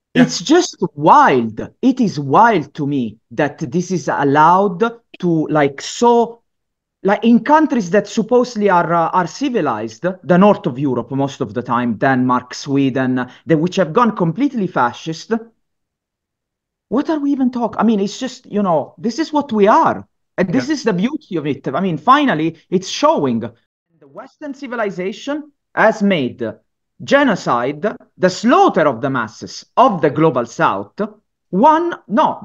Yeah. It's just wild. It is wild to me that this is allowed to like so like in countries that supposedly are civilized, the north of Europe most of the time, Denmark, Sweden, which have gone completely fascist. What are we even talking? I mean, it's just, this is what we are. And Yeah. this is the beauty of it. I mean, finally, it's showing the Western civilization has made genocide, the slaughter of the masses of the global South, no,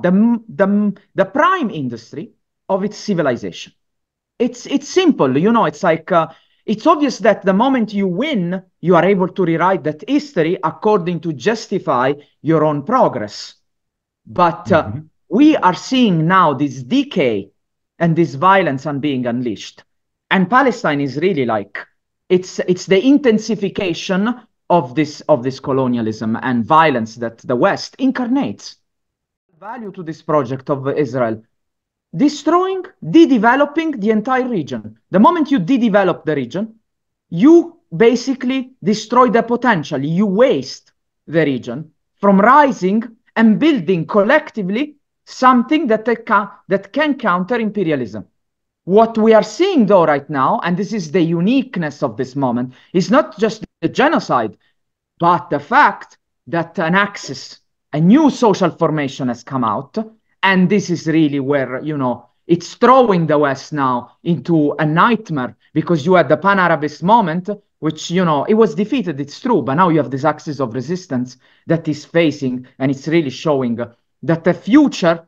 the prime industry of its civilization. It's simple, it's like, it's obvious that the moment you win, you are able to rewrite that history according to justify your own progress. But Mhm. we are seeing now this decay and this violence on being unleashed. And Palestine is really like it's the intensification of this colonialism and violence that the West incarnates. Value to this project of Israel, destroying, de-developing the entire region. The moment you de-develop the region, you basically destroy the potential. You waste the region from rising and building collectively something that can counter imperialism. What we are seeing, though, right now, and this is the uniqueness of this moment, is not just the genocide, but the fact that an axis, a new social formation has come out. And this is really where, it's throwing the West now into a nightmare because you had the Pan Arabist moment, which, it was defeated, it's true, but now you have this axis of resistance that is facing, and it's really showing that the future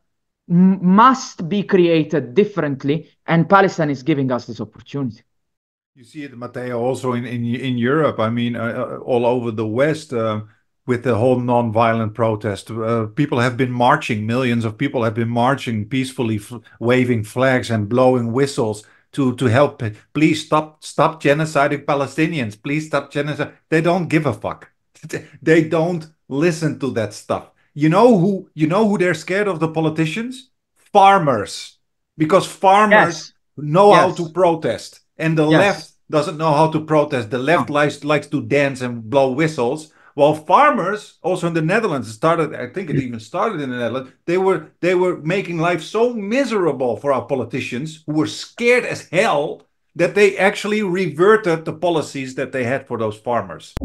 must be created differently, and Palestine is giving us this opportunity. You see it, Matteo, also in Europe. I mean, all over the West, with the whole non-violent protest. People have been marching. Millions of people have been marching peacefully, waving flags and blowing whistles to help. Please stop genociding Palestinians. Please stop genocide. They don't give a fuck. They don't listen to that stuff. You know who they're scared of, the politicians? Farmers. Because farmers Yes, know how to yes, protest, and the left yes. doesn't know how to protest. The left No. likes to dance and blow whistles, while farmers, also in the Netherlands, started. I think it even started in the Netherlands. They were making life so miserable for our politicians, who were scared as hell, that they actually reverted the policies that they had for those farmers.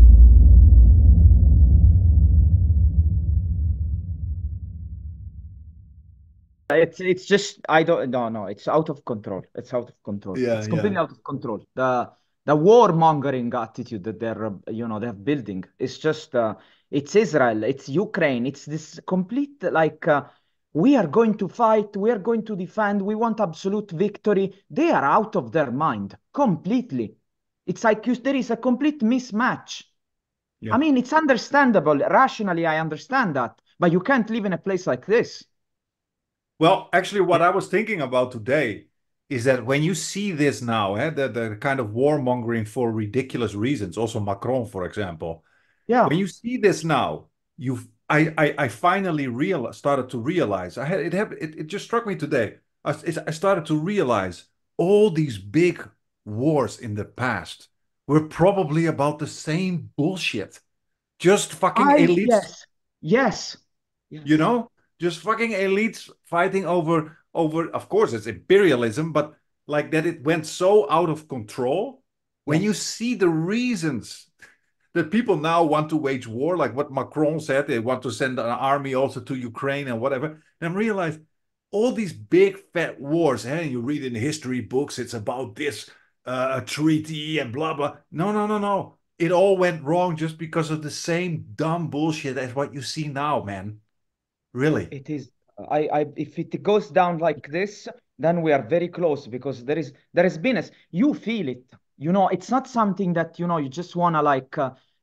It's just I don't no no it's out of control. It's out of control. Yeah, It's yeah. completely out of control. The warmongering attitude that they're building. It's just it's Israel, it's Ukraine, it's this complete like we are going to fight, we are going to defend, we want absolute victory. They are out of their mind completely. It's like there is a complete mismatch. Yeah. I mean, it's understandable. Rationally, I understand that, but you can't live in a place like this. Well, actually, what I was thinking about today is that when you see this now, the kind of warmongering for ridiculous reasons, also Macron, for example, Yeah. when you see this now, I finally started to realize. It just struck me today. I started to realize all these big wars in the past were probably about the same bullshit. Just fucking elites, Yes, yes, you yes, know, just fucking elites fighting over. Of course, it's imperialism, but like that, it went so out of control. When you yes. see the reasons that people now want to wage war, like what Macron said, they want to send an army also to Ukraine and whatever. And I realized all these big fat wars, and you read in the history books, it's about this treaty and blah blah. No, no, no, no. It all went wrong just because of the same dumb bullshit as what you see now, man. Really. It is. If it goes down like this, then we are very close because there has been a. You feel it. It's not something that you just wanna like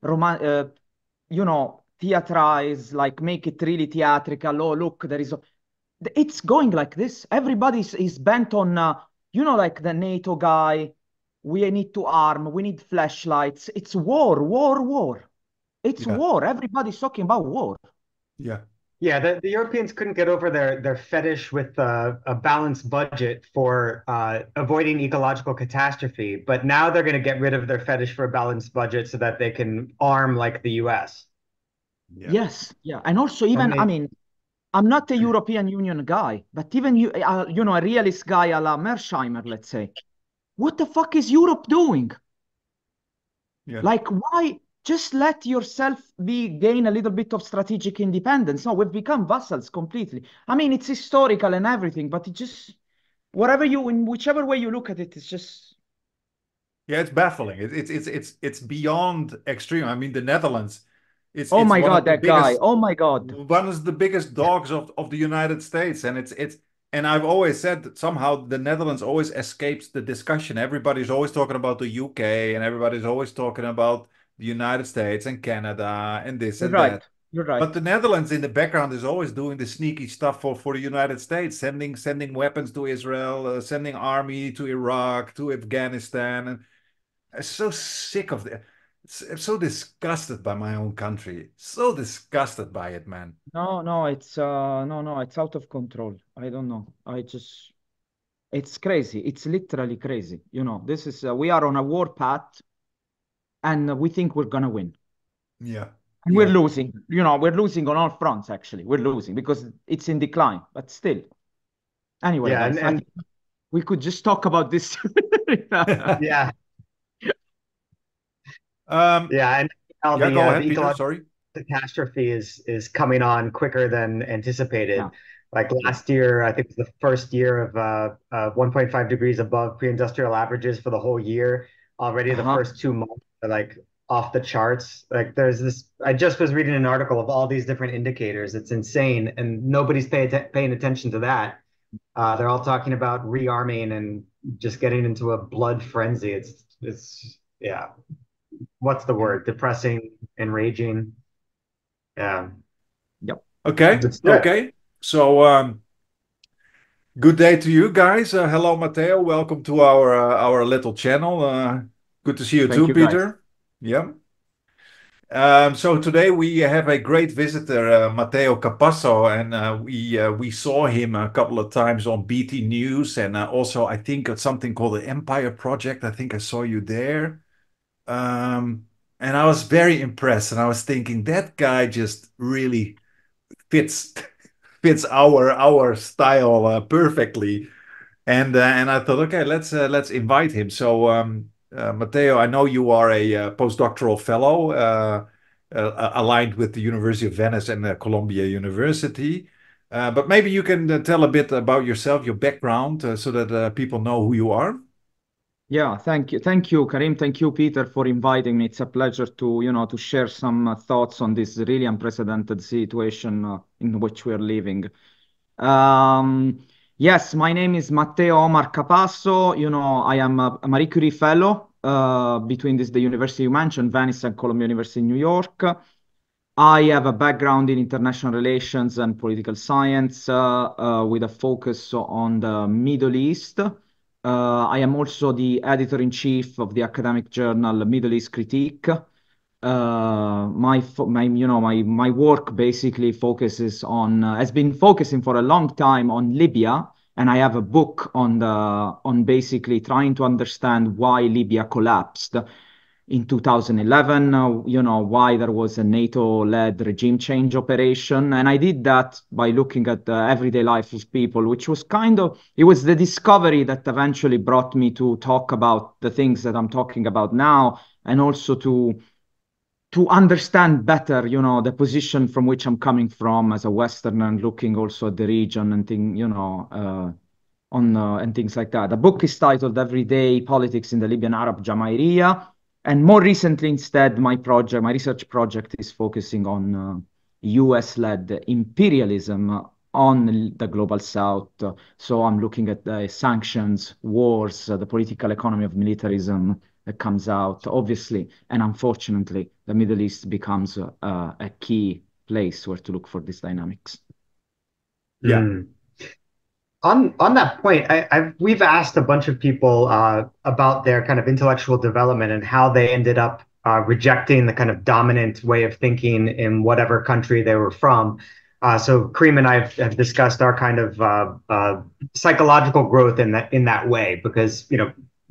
theatrize, like make it really theatrical. Oh, look, it's going like this. Everybody is bent on, like the NATO guy. We need to arm. We need flashlights. It's war, war, war. It's Yeah. war. Everybody's talking about war. Yeah. Yeah, the Europeans couldn't get over their fetish with a balanced budget for avoiding ecological catastrophe, but now they're going to get rid of their fetish for a balanced budget so that they can arm like the US. Yeah. Yes, yeah. And also even, I Only, mean, I'm not a European Union guy, but even you know, a realist guy a la Mersheimer, let's say. What the fuck is Europe doing? Yeah. Like, why just let yourself be gain a little bit of strategic independence? No, we've become vassals completely. I mean, it's historical and everything, but it just whatever you in whichever way you look at it, it's just Yeah, it's baffling. It's beyond extreme. I mean, the Netherlands, oh it's my one of God, the that guy. biggest Oh my God. one of the biggest dogs of the United States, and it's and I've always said that somehow the Netherlands always escapes the discussion. Everybody's always talking about the UK, and everybody's always talking about the United States and Canada and this You're and that. right. You're But right. the Netherlands in the background is always doing the sneaky stuff for the United States, sending weapons to Israel, sending army to Iraq, to Afghanistan, and I'm so sick of it. I'm so disgusted by my own country. So disgusted by it, man. No, it's no, it's out of control. I don't know. I just it's crazy. It's literally crazy. You know, this is we are on a war path and we think we're gonna win. Yeah, And we're yeah, losing. You know, we're losing on all fronts actually. We're losing because it's in decline, but still. Anyway, yeah, guys, I and think we could just talk about this. yeah, um, yeah, and now yeah. Go the ahead, Peter. ecological Sorry. catastrophe is coming on quicker than Yeah, anticipated. Like yeah. last year, I think it was the first year of 1.5 degrees above pre-industrial averages for the whole year. Already the Uh-huh. first 2 months are like off the charts. Like there's this, I just was reading an article of all these different indicators. It's insane, and nobody's paying attention to that. They're all talking about rearming and just getting into a blood frenzy. It's yeah. What's the Yeah. word? Depressing, enraging. Yeah. Yep. Okay, It's okay. So, good day to you guys. Hello, Matteo. Welcome to our little channel. Good to see you Thank too, you, guys. Peter. Yeah. So today we have a great visitor, Matteo Capasso, and we saw him a couple of times on BT News, and also I think it's something called the Empire Project. I think I saw you there, and I was very impressed, and I was thinking that guy just really fits fits our style perfectly. And I thought, okay, let's invite him. So, Matteo, I know you are a postdoctoral fellow aligned with the University of Venice and Columbia University. But maybe you can tell a bit about yourself, your background, so that people know who you are. Yeah, thank you, Karim. Thank you, Peter, for inviting me. It's a pleasure to, you know, to share some thoughts on this really unprecedented situation in which we are living. Um, yes, my name is Matteo Omar Capasso. You know, I am a Marie Curie Fellow between the university you mentioned, Venice and Columbia University in New York. I have a background in international relations and political science with a focus on the Middle East. I am also the editor-in-chief of the academic journal Middle East Critique. My work basically focuses on has been focusing for a long time on Libya, and I have a book on basically trying to understand why Libya collapsed in 2011, you know, why there was a NATO-led regime change operation. And I did that by looking at the everyday life of people, which was it was the discovery that eventually brought me to talk about the things that I'm talking about now, and also to understand better, you know, the position from which I'm coming from as a Westerner and looking also at the region and and things like that. The book is titled Everyday Politics in the Libyan Arab Jamahiriya. And more recently, instead, my research project is focusing on US-led imperialism on the global south. So I'm looking at the sanctions, wars, the political economy of militarism that comes out, obviously. And unfortunately, the Middle East becomes a key place where to look for these dynamics. Yeah, mm. On that point, we've asked a bunch of people about their kind of intellectual development and how they ended up rejecting the kind of dominant way of thinking in whatever country they were from. So Kareem and I have discussed our kind of psychological growth in that way, because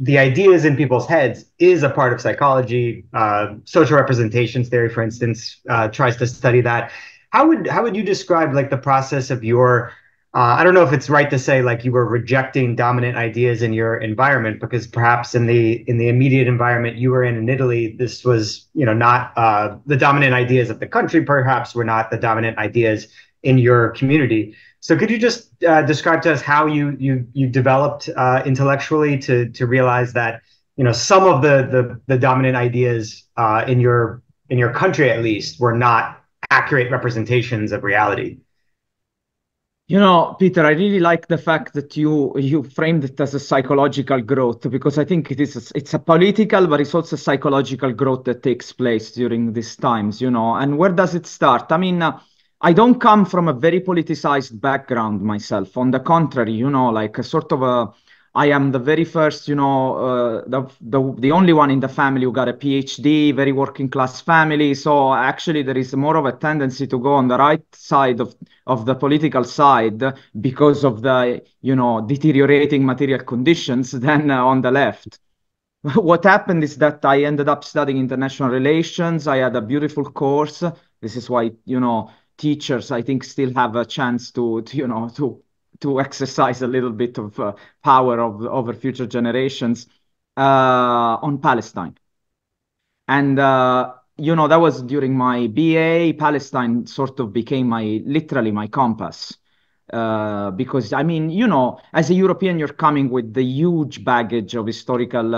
the ideas in people's heads is a part of psychology. Social representations theory, for instance, tries to study that. How would you describe like the process of your I don't know if it's right to say like you were rejecting dominant ideas in your environment, because perhaps in the immediate environment you were in Italy, this was, you know, not the dominant ideas of the country, perhaps were not the dominant ideas in your community. So could you just describe to us how you developed intellectually to realize that, you know, some of the dominant ideas in your country at least were not accurate representations of reality? You know, Peter, I really like the fact that you framed it as a psychological growth, because I think it's a political, but it's also psychological growth that takes place during these times, you know. And where does it start? I mean, I don't come from a very politicized background myself. On the contrary, you know, like a sort of a I am the very first, you know, the only one in the family who got a PhD, very working class family. So actually, there is more of a tendency to go on the right side of the political side because of the, you know, deteriorating material conditions than on the left. What happened is that I ended up studying international relations. I had a beautiful course. This is why, you know, teachers, I think, still have a chance to you know, to exercise a little bit of power over future generations on Palestine. And you know, that was during my BA. Palestine sort of became literally my compass. Because I mean, you know, as a European, you're coming with the huge baggage of historical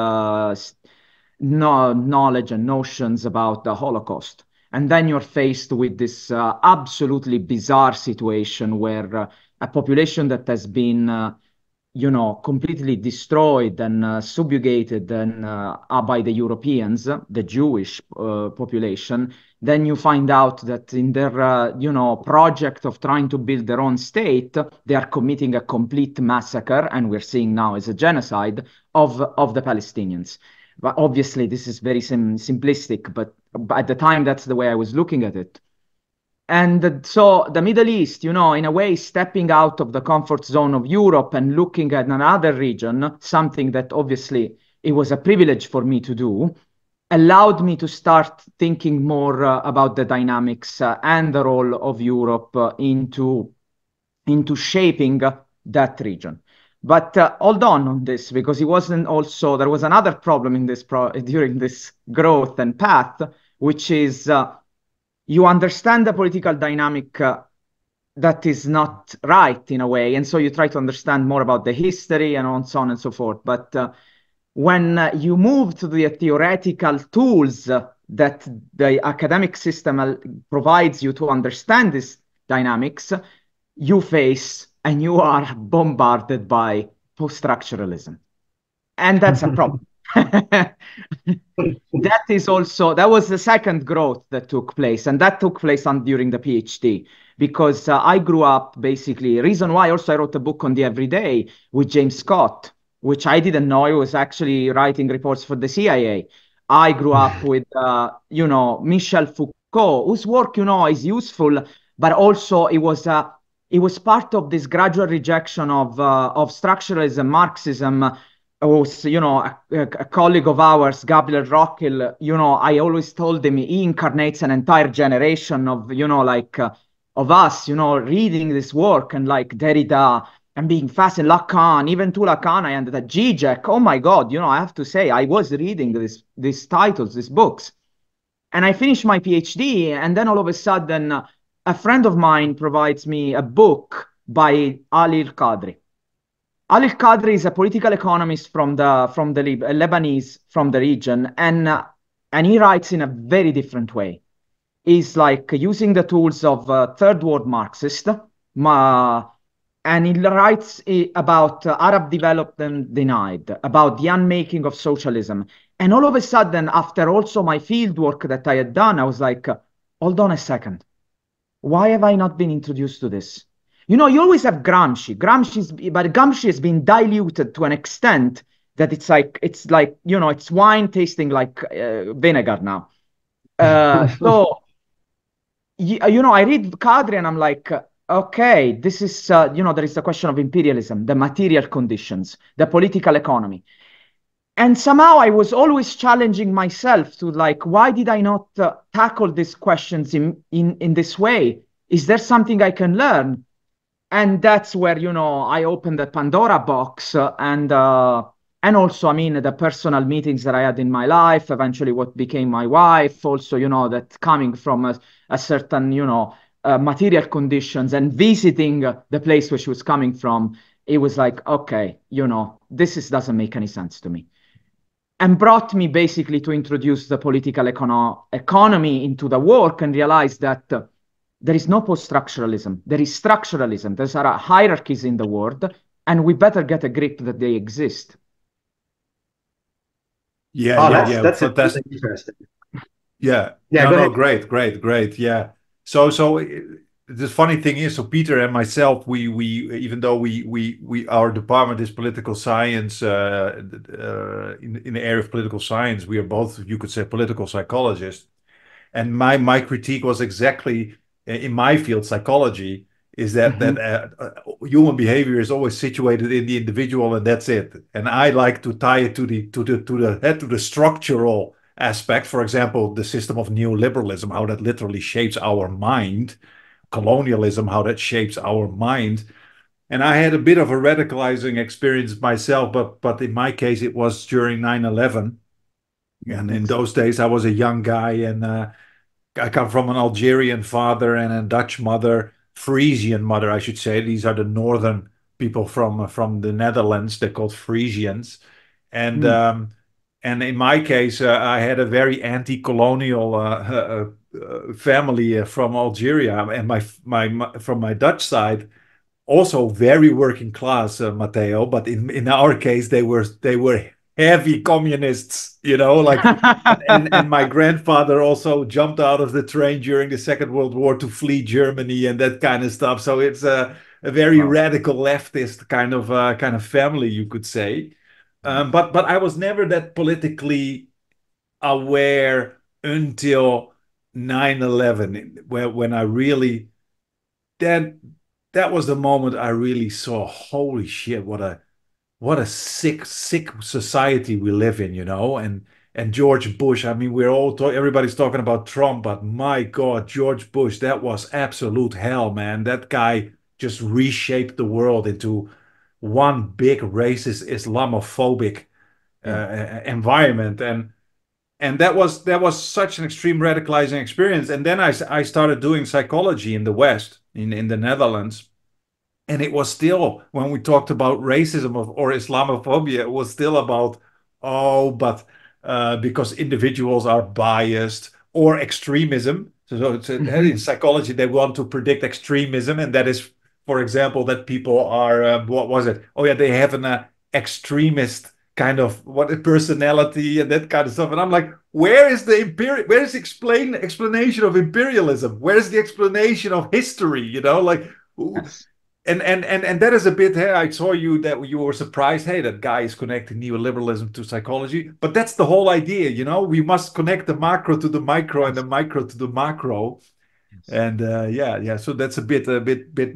no knowledge and notions about the Holocaust. And then you're faced with this absolutely bizarre situation where a population that has been, you know, completely destroyed and subjugated and by the Europeans, the Jewish population, then you find out that in their, you know, project of trying to build their own state, they are committing a complete massacre, and we're seeing now as a genocide of the Palestinians. But obviously, this is very simplistic, but at the time, that's the way I was looking at it. And so the Middle East, you know, in a way, stepping out of the comfort zone of Europe and looking at another region, something that obviously it was a privilege for me to do, allowed me to start thinking more about the dynamics and the role of Europe into shaping that region. But hold on this, because it wasn't also, there was another problem in this during this growth and path, which is you understand the political dynamic that is not right in a way. And so you try to understand more about the history and so on and so forth. But when you move to the theoretical tools that the academic system provides you to understand these dynamics, you face and you are bombarded by post-structuralism. And that's a problem. That was the second growth that took place, and that took place during the PhD, because I grew up basically, reason why also I wrote a book on the everyday with James Scott, which I didn't know he was actually writing reports for the CIA. I grew up with, you know, Michel Foucault, whose work, you know, is useful, but also it was part of this gradual rejection of structuralism, Marxism. Was, you know, a colleague of ours, Gabriel Rockhill, you know, I always told him he incarnates an entire generation of, you know, like of us, you know, reading this work and like Derrida and being fascinated, Lacan, even to Lacan, I ended at Zizek. Oh my God, you know, I have to say, I was reading these titles, these books. And I finished my PhD, and then all of a sudden, a friend of mine provides me a book by Ali al-Qadri. Ali al-Qadri is a political economist from the Lebanese, from the region, and he writes in a very different way. He's like using the tools of third world Marxist, and he writes about Arab development denied, about the unmaking of socialism. And all of a sudden, after also my field work that I had done, I was like, hold on a second. Why have I not been introduced to this? You know, you always have Gramsci. But Gramsci has been diluted to an extent that it's like, you know, it's wine tasting like vinegar now. So, you know, I read Qadri and I'm like, okay, this is, you know, there is the question of imperialism, the material conditions, the political economy. And somehow I was always challenging myself to like, why did I not tackle these questions in this way? Is there something I can learn? And that's where, you know, I opened the Pandora box, and also, I mean, the personal meetings that I had in my life, eventually what became my wife, also, you know, that coming from a certain, you know, material conditions and visiting the place where she was coming from, it was like, okay, you know, doesn't make any sense to me, and brought me basically to introduce the political economy into the work and realize that there is no post-structuralism. There is structuralism. There are hierarchies in the world, and we better get a grip that they exist. Yeah, Oh, yeah, that's yeah. that's really Fantastic. interesting. Yeah. Yeah, No, go no, ahead. great, great, great. Yeah. The funny thing is, so Peter and myself, we even though we our department is political science, in the area of political science, we are both, you could say, political psychologists. And my critique was exactly in my field, psychology, is that Hmm. human behavior is always situated in the individual, and that's it. And I like to tie it to the structural aspect. For example, the system of neoliberalism, how that literally shapes our mind, colonialism, how that shapes our mind. And I had a bit of a radicalizing experience myself, but in my case, it was during 9/11. And in Yes. those days, I was a young guy, and I come from an Algerian father and a Dutch mother, Frisian mother, I should say. These are the northern people from the Netherlands. They're called Frisians, and Mm. um, and in my case, I had a very anti-colonial family from Algeria, and from my Dutch side, also very working class, Matteo. But in our case, they were heavy communists, like. And my grandfather also jumped out of the train during the Second World War to flee Germany and that kind of stuff. So it's a very Wow. radical leftist kind of family, you could say. But I was never that politically aware until 9/11, when I really, that that was the moment I really saw, holy shit, what a sick society we live in, and George Bush. I mean, everybody's talking about Trump, but my God, George Bush, that was absolute hell, man. That guy just reshaped the world into one big racist Islamophobic Yeah. environment. And that was such an extreme radicalizing experience. And then I started doing psychology in the West, in the Netherlands. And it was still, when we talked about racism or Islamophobia, it was still about, oh, but because individuals are biased, or extremism. So in Mhm. psychology, they want to predict extremism. And that is, for example, that people are, what was it? Oh, yeah, they have an extremist kind of personality and that kind of stuff. And I'm like, where is the explanation of imperialism? Where is the explanation of history? Like, Yes. and that is a bit. Hey, I saw that you were surprised. Hey, that guy is connecting neoliberalism to psychology, but that's the whole idea. We must connect the macro to the micro and the Yes. micro to the macro. Yes. And yeah. So that's a bit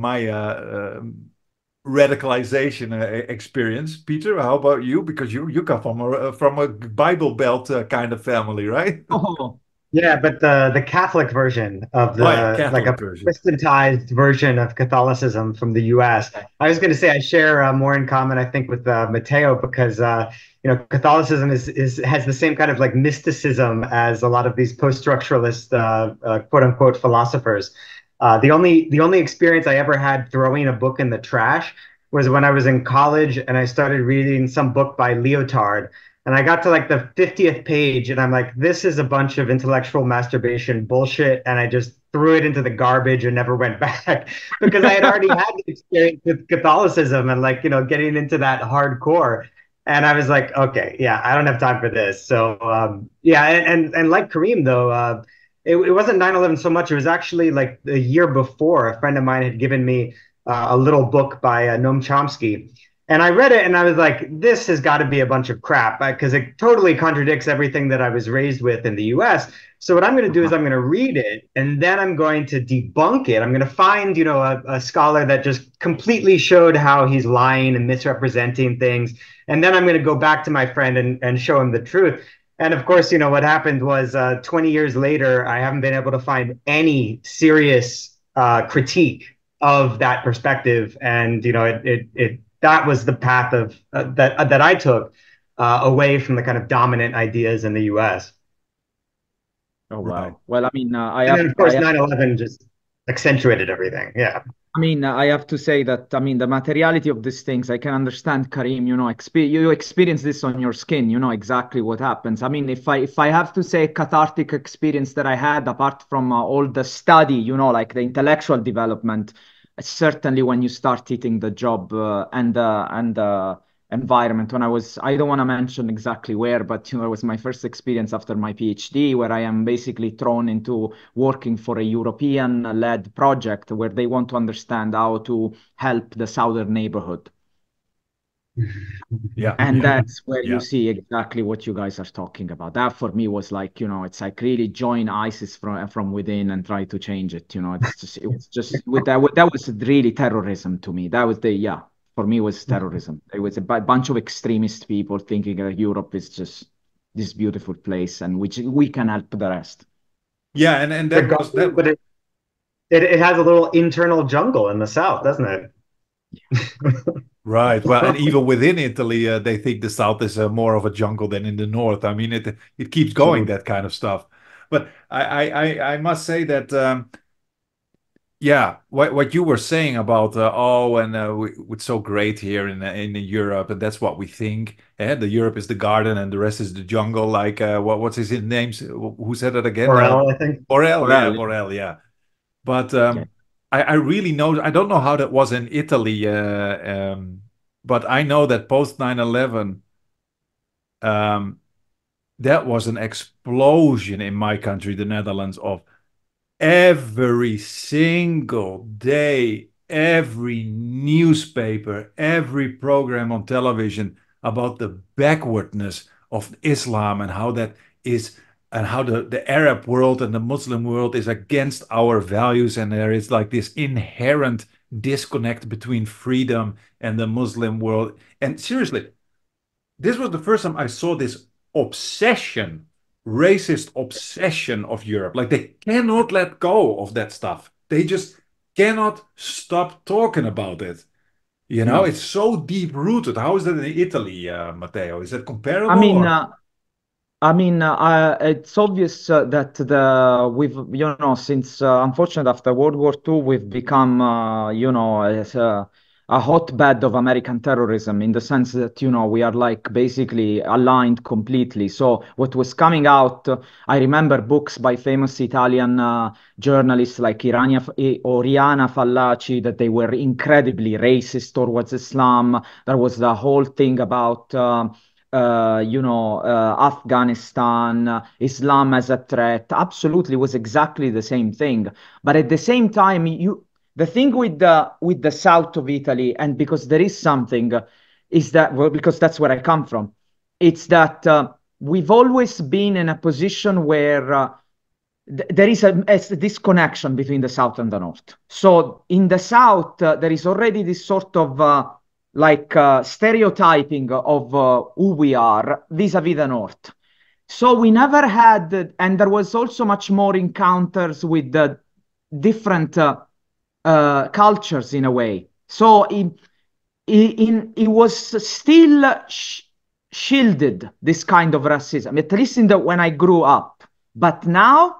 radicalization experience. Peter, how about you? Because you come from a Bible Belt kind of family, right? Oh, Yeah, but the Catholic version of Oh yeah, like Catholic a version. Protestantized version of Catholicism from the U.S. okay. I was going to say I share more in common, I think, with Matteo because Catholicism is has the same kind of like mysticism as a lot of these post-structuralist quote unquote philosophers. The only experience I ever had throwing a book in the trash was when I was in college and I started reading some book by Leotard. And I got to like the 50th page and I'm like, this is a bunch of intellectual masturbation bullshit. And I just threw it into the garbage and never went back because I had already had the experience with Catholicism and like, getting into that hardcore. And I was like, okay, yeah, I don't have time for this. So, yeah. And like Kareem, though, it wasn't 9/11 so much. It was actually like the year before a friend of mine had given me a little book by Noam Chomsky. And I read it and I was like, this has got to be a bunch of crap because it totally contradicts everything that I was raised with in the US. So what I'm going to do is I'm going to read it and then I'm going to debunk it. I'm going to find, a scholar that just completely showed how he's lying and misrepresenting things. And then I'm going to go back to my friend and show him the truth. And of course, what happened was 20 years later, I haven't been able to find any serious critique of that perspective. And, it that was the path of that I took away from the kind of dominant ideas in the U.S. Oh Right. wow. Well, I mean, And then of course 9/11 just accentuated everything. Yeah. I have to say that, the materiality of these things, I can understand, Karim, you experience this on your skin, you know exactly what happens. I mean, if I have to say cathartic experience that I had, apart from all the study, like the intellectual development, certainly when you start hitting the job and environment. I don't want to mention exactly where, but it was my first experience after my PhD, where I am basically thrown into working for a European-led project where they want to understand how to help the southern neighborhood. Yeah. And Yeah. that's where you Yeah. see exactly what you guys are talking about. That for me was like, it's like really join ISIS from within and try to change it. It was just that was really terrorism to me. That was yeah, for me was terrorism. It was a bunch of extremist people thinking that Europe is just this beautiful place and which we can help the rest. Yeah. And The that was that. government, but it has a little internal jungle in the south, doesn't it? Right. Well, and even within Italy, they think the south is more of a jungle than in the north. I mean, it keeps going, Absolutely. that kind of stuff. But I must say that yeah, what you were saying about and it's so great here in Europe, and that's what we think. The Europe is the garden, and the rest is the jungle. Like what's his name? Who said that again? Borrell, I think. Borrell. Yeah, Well, Borrell. Yeah. But yeah. I really know, I don't know how that was in Italy, but I know that post 9/11, um, that was an explosion in my country, the Netherlands, of every single day, every newspaper, every program on television about the backwardness of Islam and how that is, and how the Arab world and the Muslim world is against our values. And there is like this inherent disconnect between freedom and the Muslim world. And seriously, this was the first time I saw this obsession, racist obsession of Europe. Like they cannot let go of that stuff. They just cannot stop talking about it. No. It's so deep rooted. How is that in Italy, Matteo? Is that I comparable mean, or? uh, it's obvious that since unfortunately after World War II, we've become, as a hotbed of American terrorism in the sense that, we are like basically aligned completely. So what was coming out, I remember books by famous Italian journalists like Oriana Fallaci, that they were incredibly racist towards Islam. There was the whole thing about Afghanistan, Islam as a threat, absolutely was exactly the same thing. But at the same time, the thing with the south of Italy, and because there is something, is that well, because that's where I come from, it's that we've always been in a position where there is a disconnection between the south and the north. So in the south, there is already this sort of stereotyping of who we are vis-a-vis the north. So we never had, and there was also much more encounters with the different cultures in a way. So it was still shielded, this kind of racism, at least when I grew up. But now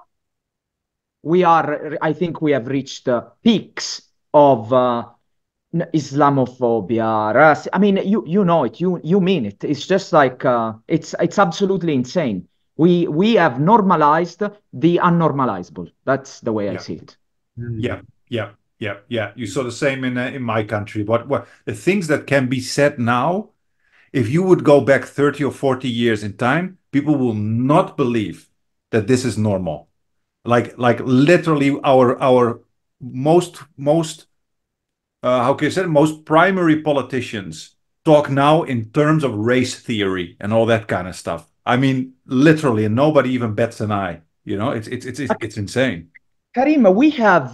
I think we have reached peaks of Islamophobia. I mean, you know it, you mean it. It's just like it's absolutely insane. We have normalized the unnormalizable. That's the way I Yeah, see it. yeah, yeah, yeah, yeah. You saw the same in my country. What the things that can be said now, if you would go back 30 or 40 years in time, people will not believe that this is normal. Like literally our most how can you say it? Most primary politicians talk now in terms of race theory and all that kind of stuff. I mean, literally, and nobody even bats an eye. You know, it's insane. Karim, we have,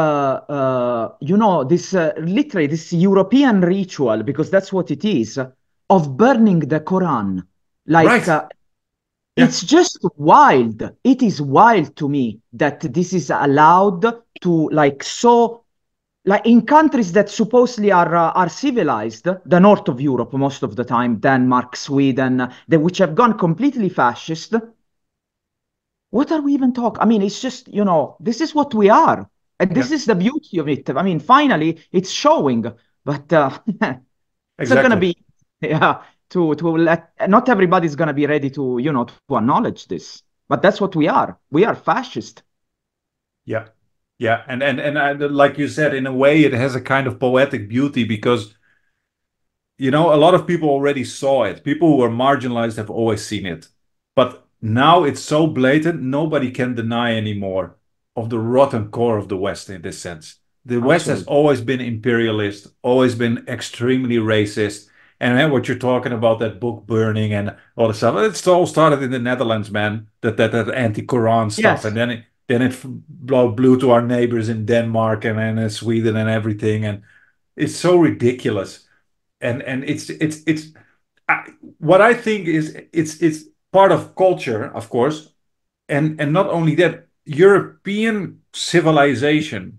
this literally this European ritual, because that's what it is, of burning the Quran. Like, Right. it's just wild. It is wild to me that this is allowed to, like, so, like in countries that supposedly are civilized, the north of Europe most of the time, Denmark, Sweden, which have gone completely fascist. What are we even talking? I mean, it's just, this is what we are. And this is the beauty of it. I mean, finally, it's showing, but it's not going to be, to let, not everybody's going to be ready to, to acknowledge this. But that's what we are. We are fascist. Yeah. Yeah. Like you said, in a way, it has a kind of poetic beauty because, a lot of people already saw it. People who were marginalized have always seen it. But now it's so blatant, nobody can deny anymore of the rotten core of the West in this sense. The West has always been imperialist, always been extremely racist. And then what you're talking about, that book burning and all the stuff, it's all started in the Netherlands, man. That anti-Quran stuff. Yes. And then it blew to our neighbors in Denmark and Sweden and everything. And it's so ridiculous. And it's what I think is it's part of culture, of course, and not only that, European civilization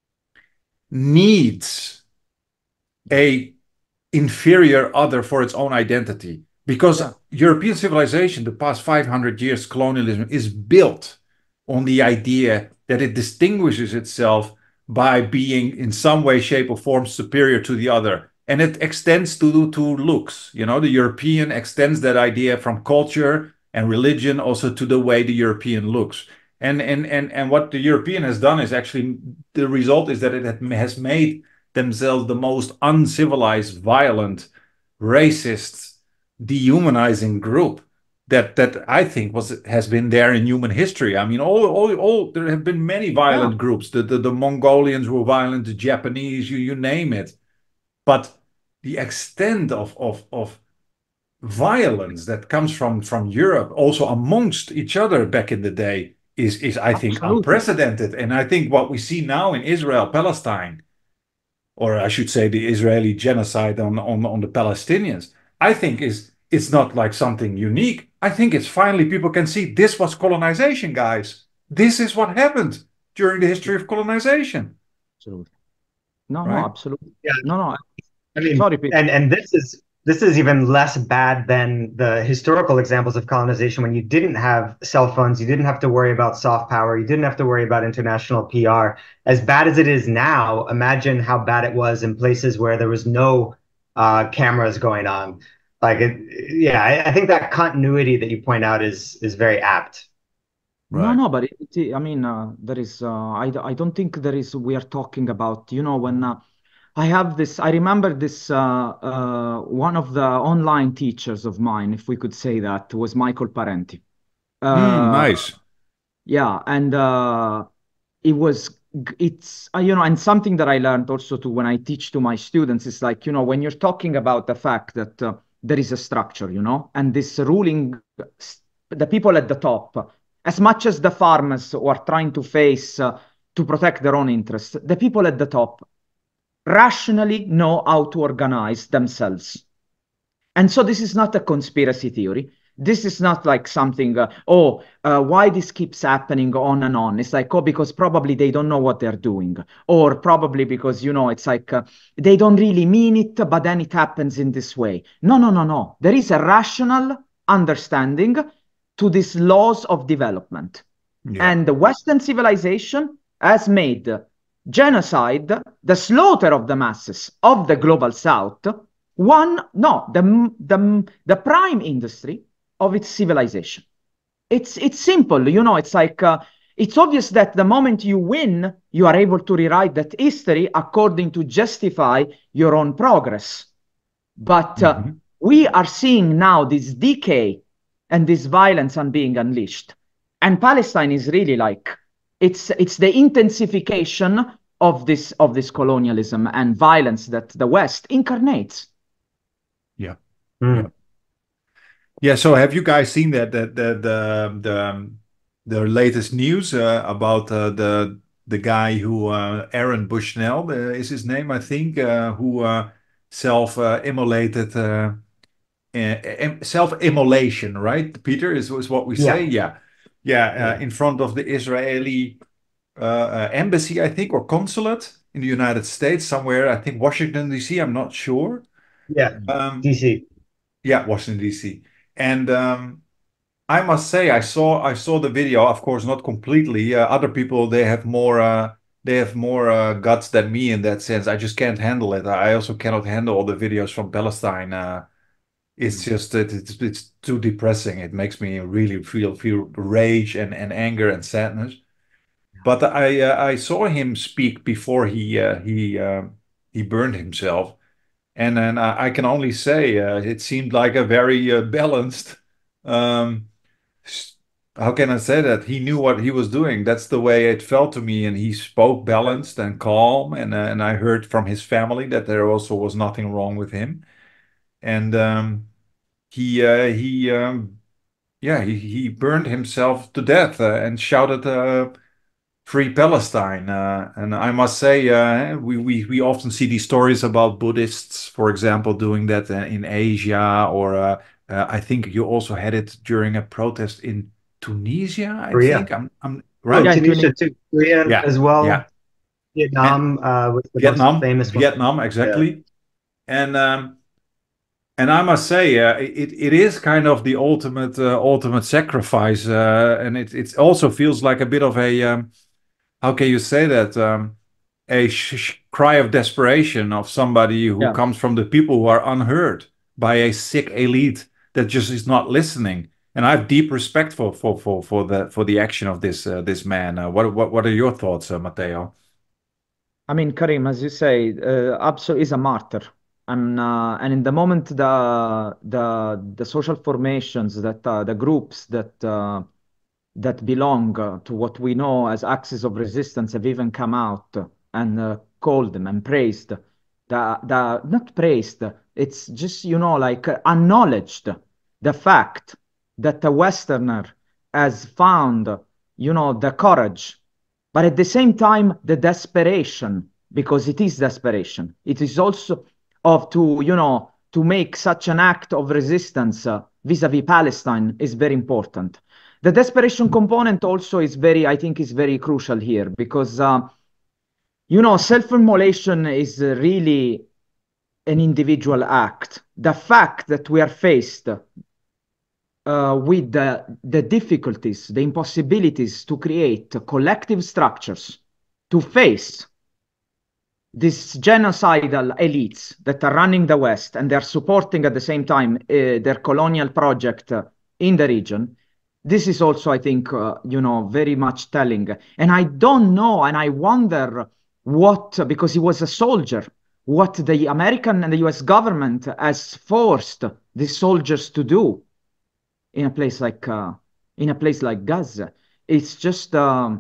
needs a inferior other for its own identity, because European civilization, the past 500 years, colonialism is built on the idea that it distinguishes itself by being in some way, shape, or form superior to the other. And it extends to looks. The European extends that idea from culture and religion also to the way the European looks. And what the European has done is actually, the result is that it has made themselves the most uncivilized, violent, racist, dehumanizing group that I think has been there in human history. I mean, all there have been many violent groups. The Mongolians were violent, the Japanese, you name it. But the extent of violence that comes from Europe, also amongst each other back in the day, is I think unprecedented. And I think what we see now in Israel, Palestine, or I should say the Israeli genocide on the Palestinians, I think it's not like something unique. I think it's finally people can see this was colonization, guys. This is what happened during the history of colonization. Absolutely. No, absolutely. Yeah. No. I mean, sorry, and this is even less bad than the historical examples of colonization, when you didn't have cell phones, you didn't have to worry about soft power, you didn't have to worry about international PR. As bad as it is now, imagine how bad it was in places where there was no cameras going on. I think that continuity that you point out is very apt. Right. No, but I mean, there is. I don't think there is. We are talking about, when. I have this, I remember this, one of the online teachers of mine, if we could say that, was Michael Parenti. Nice. Yeah, and it's, and something that I learned also too when I teach to my students is like, when you're talking about the fact that there is a structure, and this ruling, the people at the top, as much as the farmers who are trying to face to protect their own interests, the people at the top rationally know how to organize themselves. And so this is not a conspiracy theory. This is not like something, why this keeps happening on and on. It's like, because probably they don't know what they're doing. Or probably because, it's like, they don't really mean it, but then it happens in this way. No. There is a rational understanding to these laws of development. Yeah. And the Western civilization has made genocide, the slaughter of the masses of the global South, the prime industry of its civilization. It's simple, it's like, it's obvious that the moment you win, you are able to rewrite that history according to justify your own progress. But we are seeing now this decay and this violence on being unleashed. And Palestine is really like, it's the intensification of this colonialism and violence that the West incarnates. Yeah. Yeah. Mm. Yeah. So have you guys seen that the latest news about the guy who Aaron Bushnell is his name, I think, who self-immolated self-immolation, right? Peter is what we say. Yeah. Yeah. Yeah, Yeah. in front of the Israeli embassy, I think, or consulate in the United States, somewhere. I think Washington D.C. I'm not sure. Yeah. Um, DC. yeah, Washington D.C. And I must say, I saw the video. Of course, not completely. Other people they have more guts than me in that sense. I just can't handle it. I also cannot handle all the videos from Palestine. It's Mm. just that it's too depressing. It makes me really feel rage and anger and sadness. But I saw him speak before he burned himself, and then I can only say it seemed like a very balanced. Um, s- how can I say that? He knew what he was doing. That's the way it felt to me, and he spoke balanced and calm. And I heard from his family that there also was nothing wrong with him. And he yeah he burned himself to death and shouted Free Palestine. And I must say, we often see these stories about Buddhists, for example, doing that in Asia, or I think you also had it during a protest in Tunisia, I Korea. think. I'm Oh, right. Yeah, in Tunisia 20. too. Korea Yeah, as well. yeah. And Vietnam was the most Vietnam, famous one. Vietnam, Yeah. exactly. And I must say, it is kind of the ultimate sacrifice, and it also feels like a bit of a how can you say that? A cry of desperation of somebody who Yeah. comes from the people who are unheard by a sick elite that just is not listening. And I have deep respect for the action of this man. What are your thoughts, Matteo? I mean, Karim, as you say, Abso is a martyr, and in the moment the social formations that the groups that belong to what we know as axis of resistance have even come out and called them and praised the not praised. It's just like acknowledged the fact that a Westerner has found the courage, but at the same time the desperation, because it is desperation. It is also of to make such an act of resistance vis-a-vis Palestine is very important. The desperation component also is I think, is very crucial here because, self-immolation is really an individual act. The fact that we are faced with the difficulties, the impossibilities to create collective structures to face these genocidal elites that are running the West and they're supporting at the same time their colonial project in the region. This is also, I think, very much telling. And I don't know, and I wonder because he was a soldier, what the American and the US government has forced the soldiers to do in a place like Gaza. It's just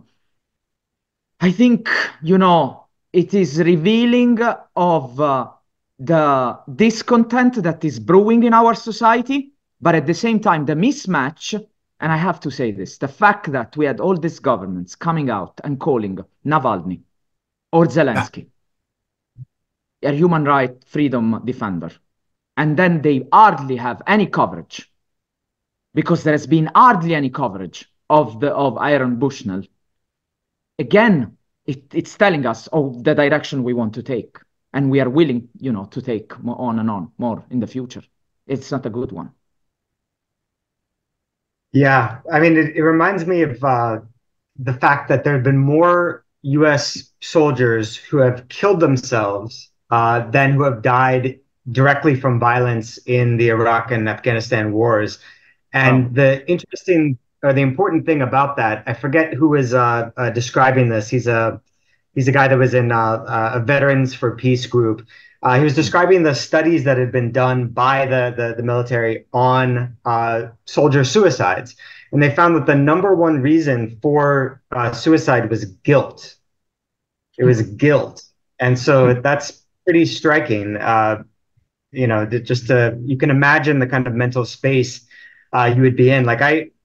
I think, it is revealing of the discontent that is brewing in our society, but at the same time, the mismatch. And I have to say this, the fact that we had all these governments coming out and calling Navalny or Yeah. Zelensky a human right freedom defender, and then they hardly have any coverage because there has been hardly any coverage of Aaron Bushnell. Again, it's telling us the direction we want to take, and we are willing, to take more on and on more in the future. It's not a good one. Yeah. I mean, it reminds me of the fact that there have been more US soldiers who have killed themselves than who have died directly from violence in the Iraq and Afghanistan wars. Wow. And the interesting or the important thing about that, I forget who was describing this. He's a guy that was in a Veterans for Peace group. He was describing the studies that had been done by the military on soldier suicides. And they found that the number one reason for suicide was guilt. It was guilt. And so that's pretty striking. just to, you can imagine the kind of mental space you would be in. Like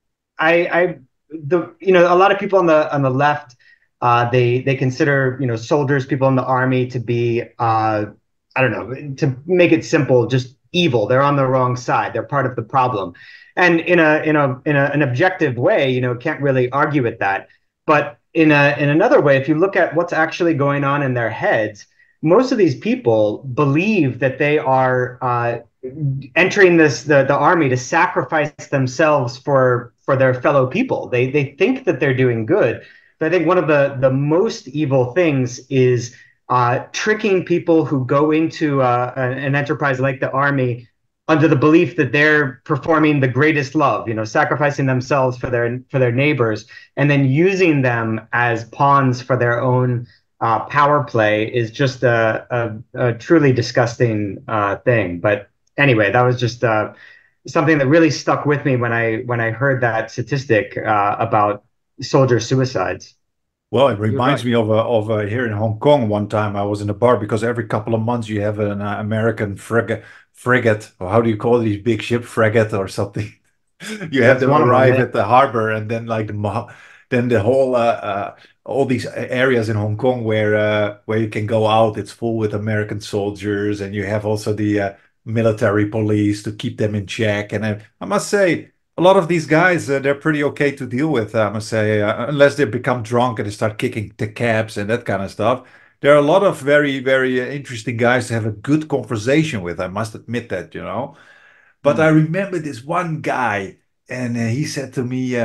a lot of people on the left, they consider, soldiers, people in the army to be, I don't know, to make it simple, just evil. They're on the wrong side. They're part of the problem. And an objective way, can't really argue with that. But in another way, if you look at what's actually going on in their heads, most of these people believe that they are entering the army to sacrifice themselves for their fellow people. They think that they're doing good. But I think one of the most evil things is tricking people who go into an enterprise like the army under the belief that they're performing the greatest love, sacrificing themselves for their neighbors, and then using them as pawns for their own power play is just a truly disgusting thing. But anyway, that was just something that really stuck with me when I heard that statistic about soldier suicides. Well, it You're reminds right. me of here in Hong Kong. One time I was in a bar because every couple of months you have an American frigate, or how do you call these big ship, frigate or something? You have That's them one of them. arrive Yeah. at the harbor, and then like then the whole all these areas in Hong Kong where you can go out, it's full with American soldiers, and you have also the military police to keep them in check. And I must say, a lot of these guys, they're pretty okay to deal with, I must say, unless they become drunk and they start kicking the cabs and that kind of stuff. There are a lot of very, very interesting guys to have a good conversation with. I must admit that, you know. But I Mm. remember this one guy, and he said to me,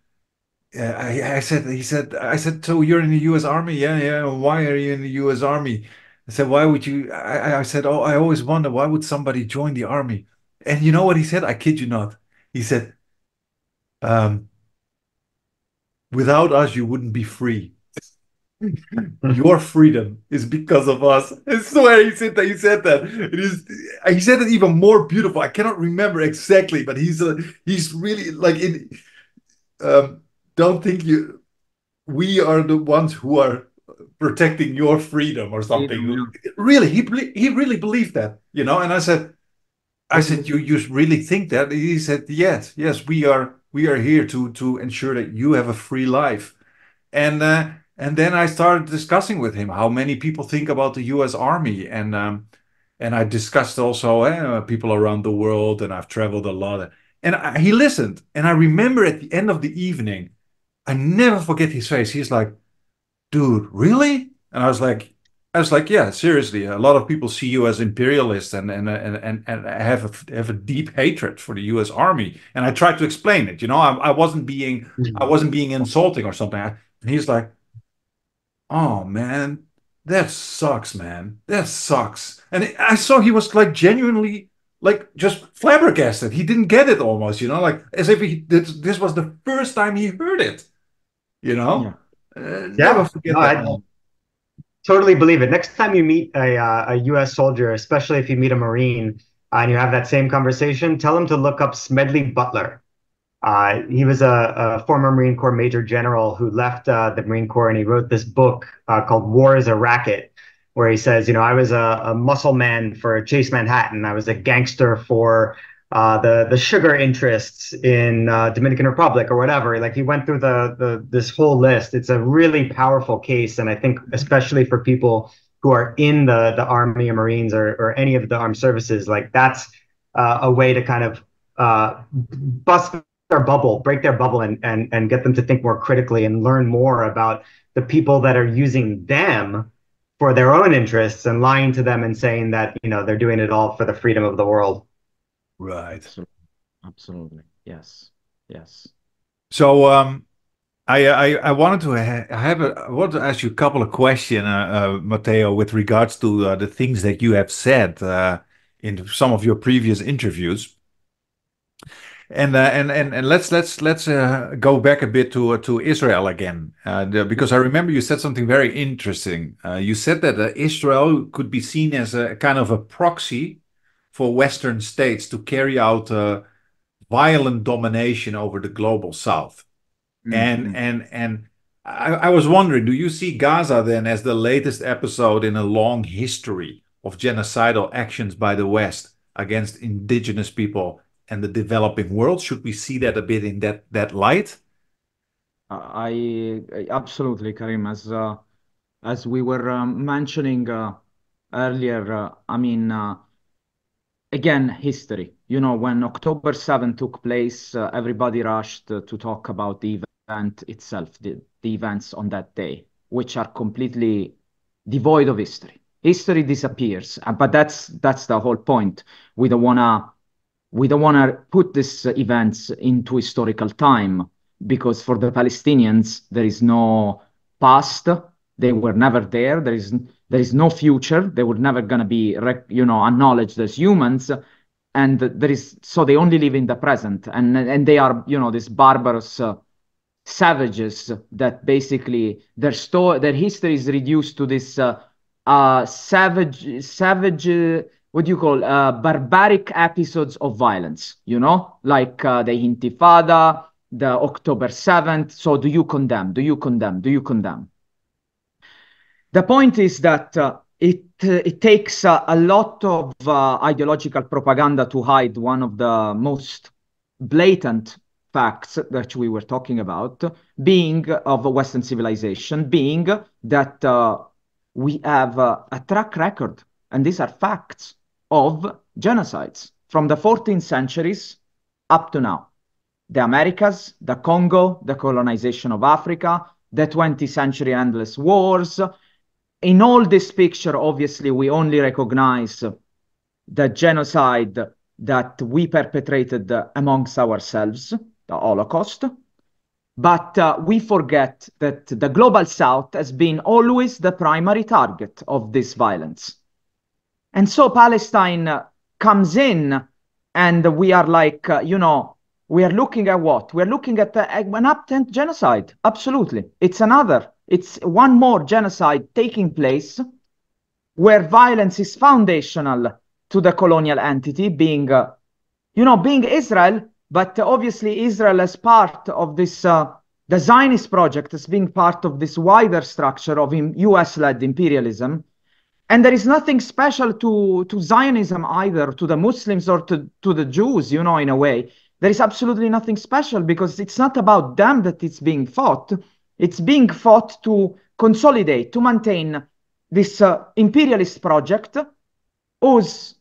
I said, so you're in the U.S. Army? Yeah, yeah. Why are you in the U.S. Army? I said, why would you? I said, oh, I always wonder why would somebody join the army? And you know what he said? I kid you not. He said, um, without us, you wouldn't be free. Your freedom is because of us. I swear he said that. He said that. It is. He said it even more beautiful. I cannot remember exactly, but he's really like it. Um, don't think you. We are the ones who are protecting your freedom or Freedom, something. yeah. Really, he really believed that, you know. And I said, you really think that? He said, yes, yes, we are here to ensure that you have a free life. And then I started discussing with him how many people think about the U.S. Army, and I discussed also people around the world, and I've traveled a lot. And he listened, and I remember at the end of the evening, I never forget his face. He's like, "Dude, really?" And I was like, "Yeah, seriously. A lot of people see you as imperialist and have a deep hatred for the U.S. Army." And I tried to explain it. You know, I wasn't being insulting or something. And he's like, "Oh man, that sucks, man. That sucks." And I saw he was like genuinely like just flabbergasted. He didn't get it almost, you know, like as if this was the first time he heard it, you know. Yeah. Never Yeah. forget No, that I moment. totally believe it. Next time you meet a U.S. soldier, especially if you meet a Marine, and you have that same conversation, tell him to look up Smedley Butler. He was a former Marine Corps Major General who left the Marine Corps, and he wrote this book called War is a Racket, where he says, I was a muscle man for Chase Manhattan. I was a gangster for the sugar interests in Dominican Republic or whatever. Like he went through the this whole list. It's a really powerful case, and I think especially for people who are in the Army or Marines or any of the armed services, like that's a way to kind of bust their bubble, break their bubble, and get them to think more critically and learn more about the people that are using them for their own interests and lying to them and saying that they're doing it all for the freedom of the world. Right. Absolutely. Absolutely. Yes. Yes. So I wanted to I want to ask you a couple of questions, Matteo, with regards to the things that you have said in some of your previous interviews. And let's go back a bit to Israel again, because I remember you said something very interesting. You said that Israel could be seen as a kind of a proxy for Western states to carry out violent domination over the global South. And Mm-hmm. and I was wondering, do you see Gaza then as the latest episode in a long history of genocidal actions by the West? against indigenous people and the developing world? Should we see that a bit in that light? I absolutely, Karim, as we were mentioning earlier, I mean, again, history. You know, when October 7 took place, everybody rushed to talk about the event itself, the events on that day, which are completely devoid of history. History disappears, but that's the whole point. We don't wanna put these events into historical time, because for the Palestinians there is no past. They were never there. There is no future. They were never gonna be acknowledged as humans, and so they only live in the present, and they are these barbarous savages that basically their history is reduced to this savage what do you call barbaric episodes of violence, like the Intifada, the October 7th. So do you condemn? Do you condemn? Do you condemn? The point is that it takes a lot of ideological propaganda to hide one of the most blatant facts that we were talking about, being of Western civilization, being that we have a track record, and these are facts, of genocides from the 14th centuries up to now. The Americas, the Congo, the colonization of Africa, the 20th century endless wars. In all this picture, obviously, we only recognize the genocide that we perpetrated amongst ourselves, the Holocaust. But we forget that the global South has been always the primary target of this violence. And so Palestine comes in, and we are like, we are looking at what? We're looking at an attempt genocide. Absolutely. It's one more genocide taking place where violence is foundational to the colonial entity, being Israel, but obviously Israel as part of this, the Zionist project as being part of this wider structure of US-led imperialism. And there is nothing special to Zionism either, to the Muslims or to the Jews, in a way. There is absolutely nothing special, because it's not about them that it's being fought. It's being fought to consolidate, to maintain this imperialist project whose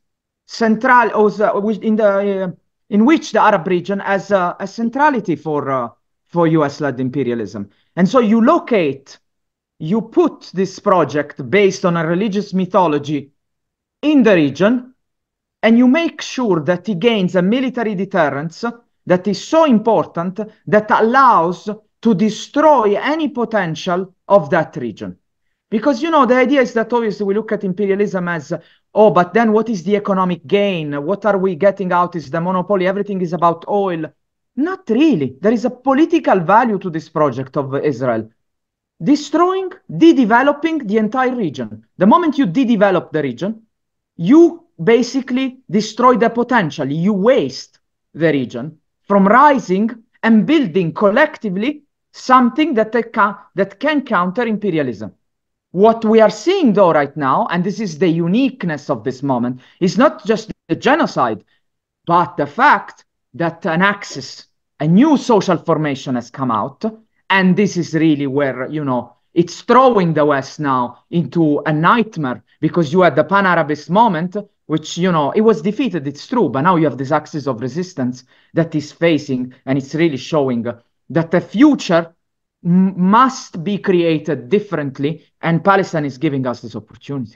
in which the Arab region has a centrality for US-led imperialism. And so you put this project based on a religious mythology in the region, and you make sure that it gains a military deterrence that is so important that allows to destroy any potential of that region. Because, the idea is that obviously we look at imperialism as, oh, but then what is the economic gain? What are we getting out? Is the monopoly? Everything is about oil. Not really. There is a political value to this project of Israel. Destroying, de-developing the entire region. The moment you de-develop the region, you basically destroy the potential. You waste the region from rising and building collectively something that can counter imperialism. What we are seeing, though, right now, and this is the uniqueness of this moment, is not just the genocide, but the fact that a new social formation has come out. And this is really where, it's throwing the West now into a nightmare, because you had the Pan-Arabist moment, which, it was defeated, it's true, but now you have this axis of resistance that is facing, and it's really showing that the future must be created differently, and Palestine is giving us this opportunity.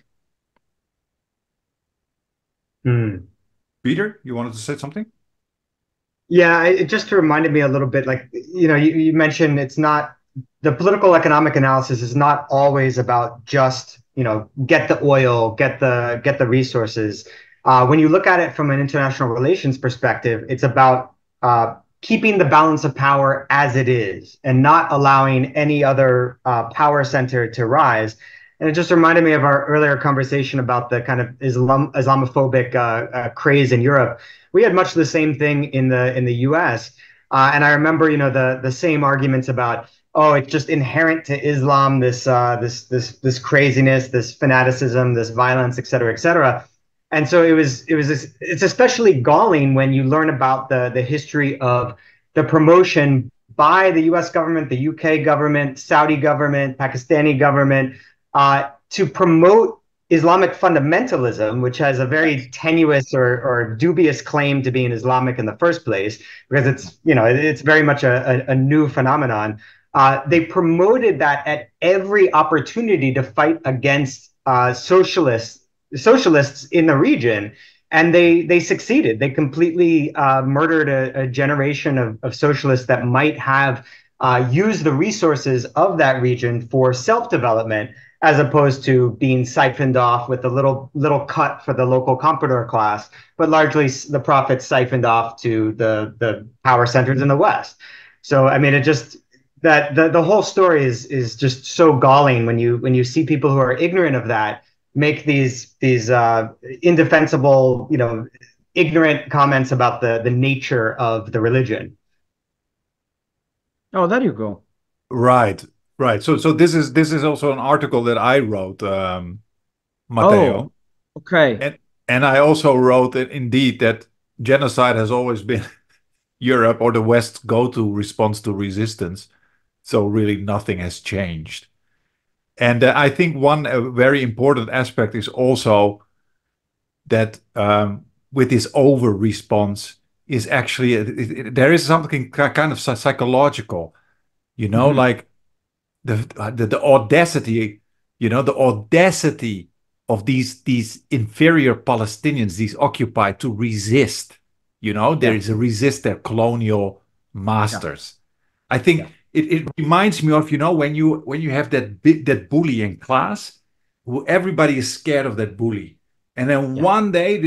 Peter, you wanted to say something? Yeah, it just reminded me a little bit, like, you mentioned it's not, the political economic analysis is not always about just, get the oil, get the resources. When you look at it from an international relations perspective, it's about keeping the balance of power as it is and not allowing any other power center to rise. And it just reminded me of our earlier conversation about the kind of Islamophobic craze in Europe. We had much the same thing in the US. And I remember, the same arguments about, oh, it's just inherent to Islam, this craziness, this fanaticism, this violence, et cetera, et cetera. And so it's especially galling when you learn about the history of the promotion by the U.S. government, the UK government, Saudi government, Pakistani government, to promote Islamic fundamentalism, which has a very tenuous or dubious claim to being Islamic in the first place, because it's very much a new phenomenon. They promoted that at every opportunity to fight against socialists in the region, and they succeeded. They completely murdered a generation of socialists that might have used the resources of that region for self-development, as opposed to being siphoned off with a little cut for the local comprador class, but largely the profits siphoned off to the power centers in the West. So I mean, it just that the whole story is just so galling when you see people who are ignorant of that make these indefensible, ignorant comments about the nature of the religion. Oh, there you go. Right, right. So this is also an article that I wrote, Oh, Matteo, okay. and I also wrote that indeed that genocide has always been Europe or the West's go-to response to resistance. So really nothing has changed. And I think one very important aspect is also that with this over response is actually there is something kind of psychological, like the audacity, the audacity of these inferior Palestinians, these occupied, to resist. There Yeah, is a resist their colonial yeah, masters. I think yeah, it reminds me of, when you have that bully in class, who everybody is scared of that bully. And then yeah, one day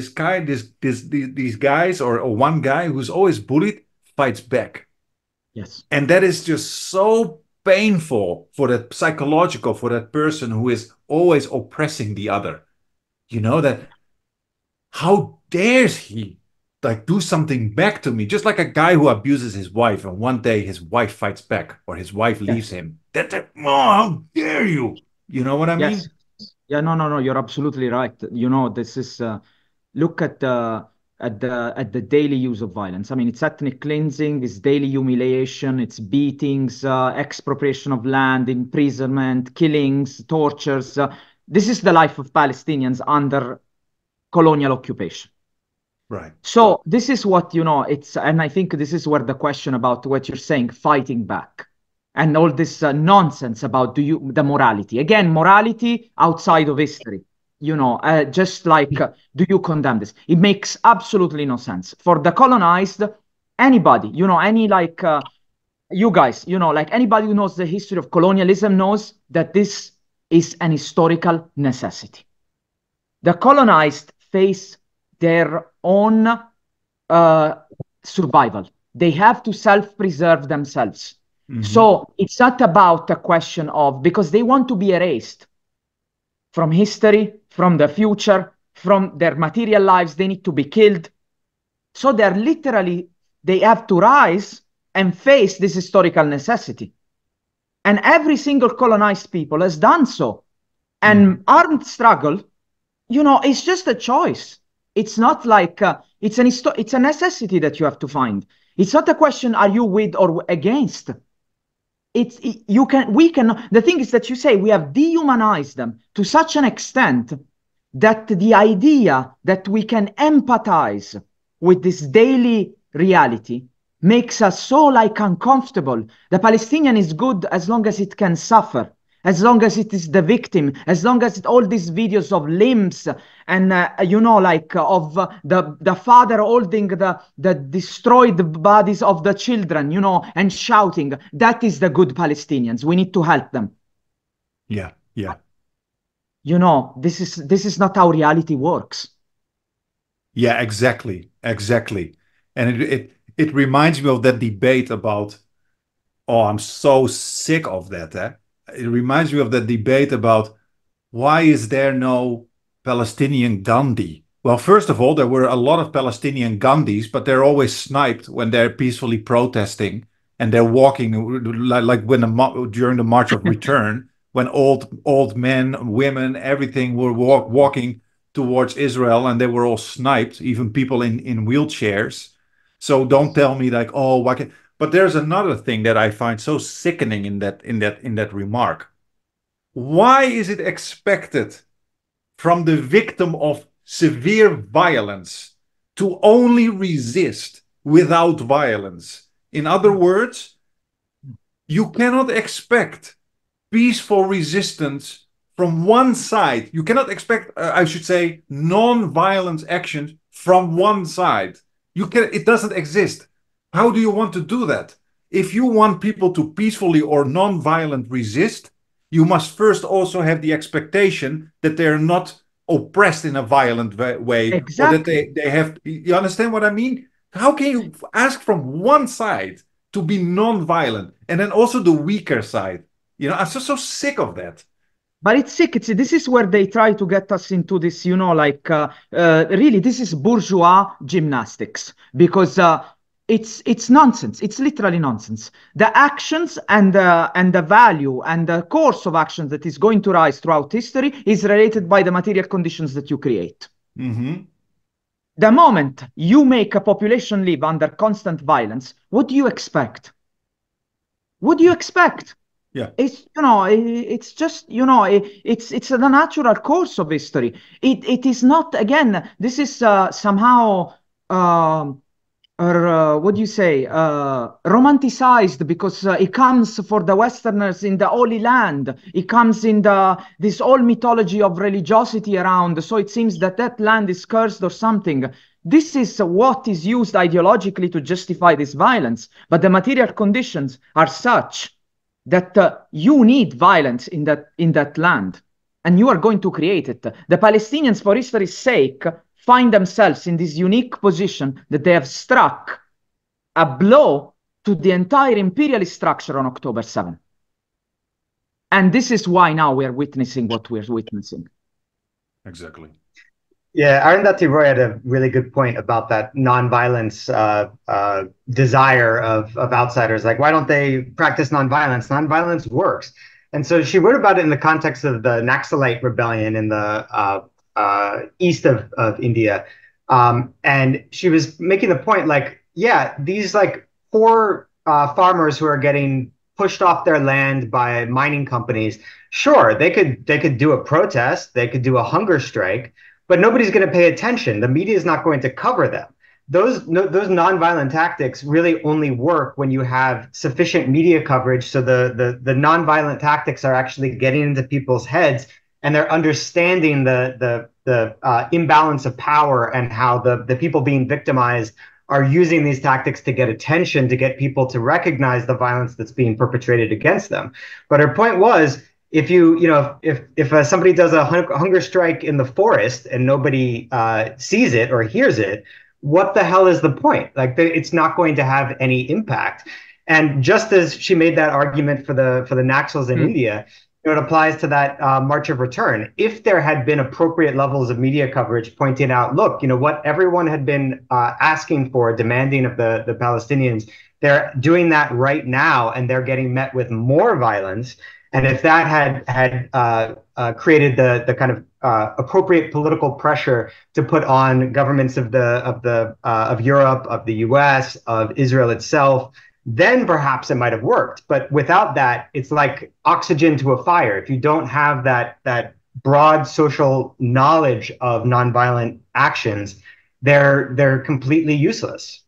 these guys, or one guy who's always bullied, fights back. yes, And that is just so painful for that psychological, for that person who is always oppressing the other. That how dares he like do something back to me, just like a guy who abuses his wife and one day his wife fights back or his wife leaves yes, him. Oh, how dare you? You know what I yes. mean? Yeah, no, no, no, you're absolutely right. This is look at the daily use of violence. I mean, it's ethnic cleansing, it's daily humiliation, it's beatings, expropriation of land, imprisonment, killings, tortures. This is the life of Palestinians under colonial occupation. Right. So this is what, and I think this is where the question about what you're saying, fighting back, and all this nonsense about the morality. Again, morality outside of history, just like, do you condemn this? It makes absolutely no sense. For the colonized, anybody, any like you guys, like anybody who knows the history of colonialism knows that this is an historical necessity. The colonized face their own survival. They have to self-preserve themselves. Mm-hmm. So it's not about a question of, because they want to be erased from history, from the future, from their material lives, they need to be killed. So they have to rise and face this historical necessity. And every single colonized people has done so. And armed struggle, it's just a choice. It's not like it's a necessity that you have to find. It's not a question, are you with or against? The thing is that you say we have dehumanized them to such an extent that the idea that we can empathize with this daily reality makes us so like uncomfortable. The Palestinian is good as long as it can suffer, as long as it is the victim, as long as all these videos of limbs and of the father holding the destroyed bodies of the children, and shouting. That is the good Palestinians. We need to help them. Yeah, yeah. This is not how reality works. Yeah, exactly. Exactly. And it reminds me of that debate about, oh, I'm so sick of that. It reminds me of that debate about why is there no Palestinian Gandhi? Well, first of all, there were a lot of Palestinian Gandhis, but they're always sniped when they're peacefully protesting and they're walking like during the March of Return, when old men, women, everything were walking towards Israel, and they were all sniped, even people in wheelchairs. So don't tell me like, oh, why can... But there's another thing that I find so sickening in that remark. Why is it expected from the victim of severe violence to only resist without violence? In other words, you cannot expect peaceful resistance from one side. You cannot expect, I should say, non-violent actions from one side. It doesn't exist. How do you want to do that? If you want people to peacefully or non-violent resist, you must first also have the expectation that they're not oppressed in a violent way, or that Exactly. they have. You understand what I mean? How can you ask from one side to be non-violent and then also the weaker side? I'm so sick of that. But it's sick. This is where they try to get us into this, really, this is bourgeois gymnastics, because it's nonsense. It's literally nonsense. The actions and the value and the course of actions that is going to rise throughout history is related by the material conditions that you create. Mm-hmm. The moment you make a population live under constant violence, what do you expect? What do you expect? Yeah. It's just, it's the natural course of history. It is not, again, this is somehow, or what do you say, romanticized, because it comes for the Westerners in the Holy Land. It comes in this whole mythology of religiosity around. So it seems that land is cursed or something. This is what is used ideologically to justify this violence. But the material conditions are such that you need violence in that land, and you are going to create it. The Palestinians, for history's sake, find themselves in this unique position that they have struck a blow to the entire imperialist structure on October 7. And this is why now we are witnessing what we're witnessing. Exactly. Yeah, Arundhati Roy had a really good point about that nonviolence desire of outsiders. Like, why don't they practice nonviolence? Nonviolence works. And so she wrote about it in the context of the Naxalite rebellion in the east of India. And she was making the point, like, yeah, these like poor farmers who are getting pushed off their land by mining companies, sure, they could do a protest, they could do a hunger strike, but nobody's going to pay attention. The media is not going to cover them. Those nonviolent tactics really only work when you have sufficient media coverage. So the nonviolent tactics are actually getting into people's heads, and they're understanding the imbalance of power and how the people being victimized are using these tactics to get attention, to get people to recognize the violence that's being perpetrated against them. But her point was, if somebody does a hunger strike in the forest and nobody sees it or hears it, what the hell is the point? Like, it's not going to have any impact. And just as she made that argument for the Naxals in India, it applies to that March of Return. If there had been appropriate levels of media coverage pointing out, look, what everyone had been asking for, demanding of the Palestinians, they're doing that right now, and they're getting met with more violence. And if that had created the kind of appropriate political pressure to put on governments of Europe, of the U.S., of Israel itself, then perhaps it might have worked. But without that, it's like oxygen to a fire. If you don't have that broad social knowledge of nonviolent actions, they're completely useless.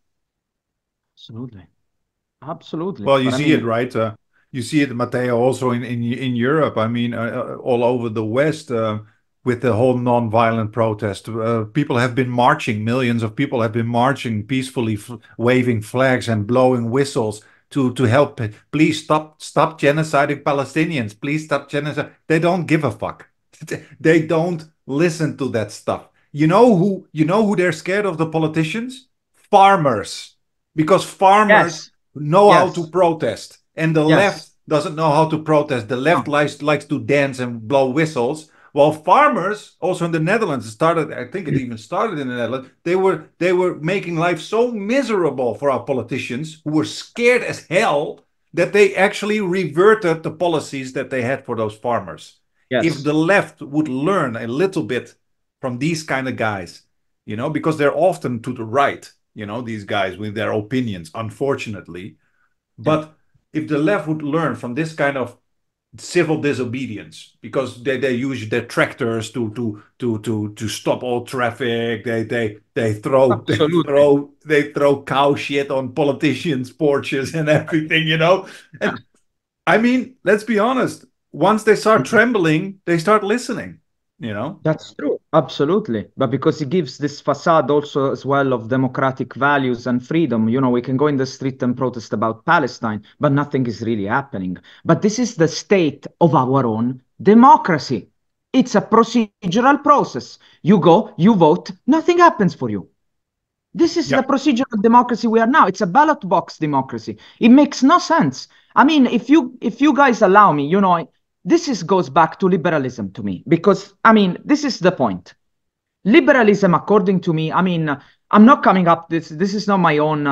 Absolutely. Well, you see it, right? You see it, Matteo, also in Europe. I mean, all over the West, with the whole non-violent protest. People have been marching. Millions of people have been marching peacefully, waving flags and blowing whistles to help. Please stop genociding Palestinians. Please stop genocide. They don't give a fuck. They don't listen to that stuff. You know who they're scared of? The politicians? Farmers, because farmers know how to protest. And the left doesn't know how to protest. The left likes to dance and blow whistles. While farmers, also in the Netherlands, I think it even started in the Netherlands, they were making life so miserable for our politicians, who were scared as hell, that they actually reverted the policies that they had for those farmers. If the left would learn a little bit from these kind of guys, because they're often to the right, these guys with their opinions, unfortunately. But if the left would learn from this kind of civil disobedience, because they use their tractors to stop all traffic, they throw cow shit on politicians' porches and everything, And I mean, let's be honest. Once they start trembling, they start listening. That's true. Absolutely. But because it gives this facade also as well of democratic values and freedom. We can go in the street and protest about Palestine, but nothing is really happening. But this is the state of our own democracy. It's a procedural process. You go, you vote, nothing happens for you. This is the procedural democracy we are now. It's a ballot box democracy. It makes no sense. I mean, if you guys allow me, this goes back to liberalism to me, because, this is the point. Liberalism, according to me, I'm not coming up, this is not my own,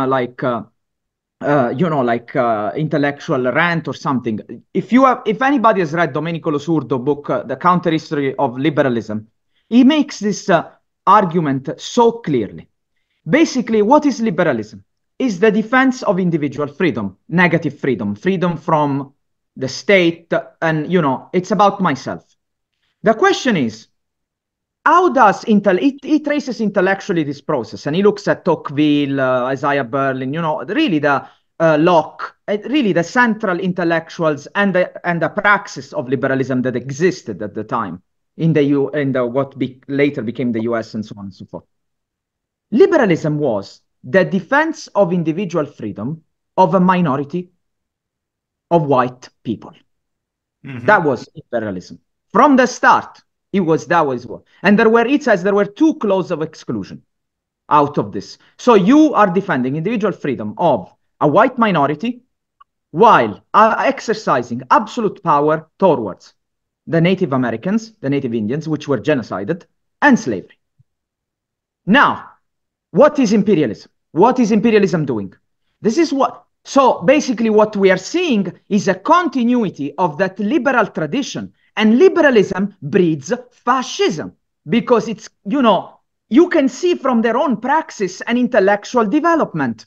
intellectual rant or something. If anybody has read Domenico Losurdo book, The Counter History of Liberalism, he makes this argument so clearly. Basically, what is liberalism? Is the defense of individual freedom, negative freedom, freedom from the state, and it's about myself. The question is, how does he traces intellectually this process, and he looks at Tocqueville, Isaiah Berlin, really the Locke, really the central intellectuals and the praxis of liberalism that existed at the time in what later became the US and so on and so forth. Liberalism was the defense of individual freedom of a minority of white people. Mm-hmm. That was liberalism. From the start, that was what. And it says there were two clauses of exclusion out of this. So you are defending individual freedom of a white minority while exercising absolute power towards the Native Americans, the Native Indians, which were genocided, and slavery. Now, what is imperialism? What is imperialism doing? So basically what we are seeing is a continuity of that liberal tradition, and liberalism breeds fascism because it's, you can see from their own praxis and intellectual development.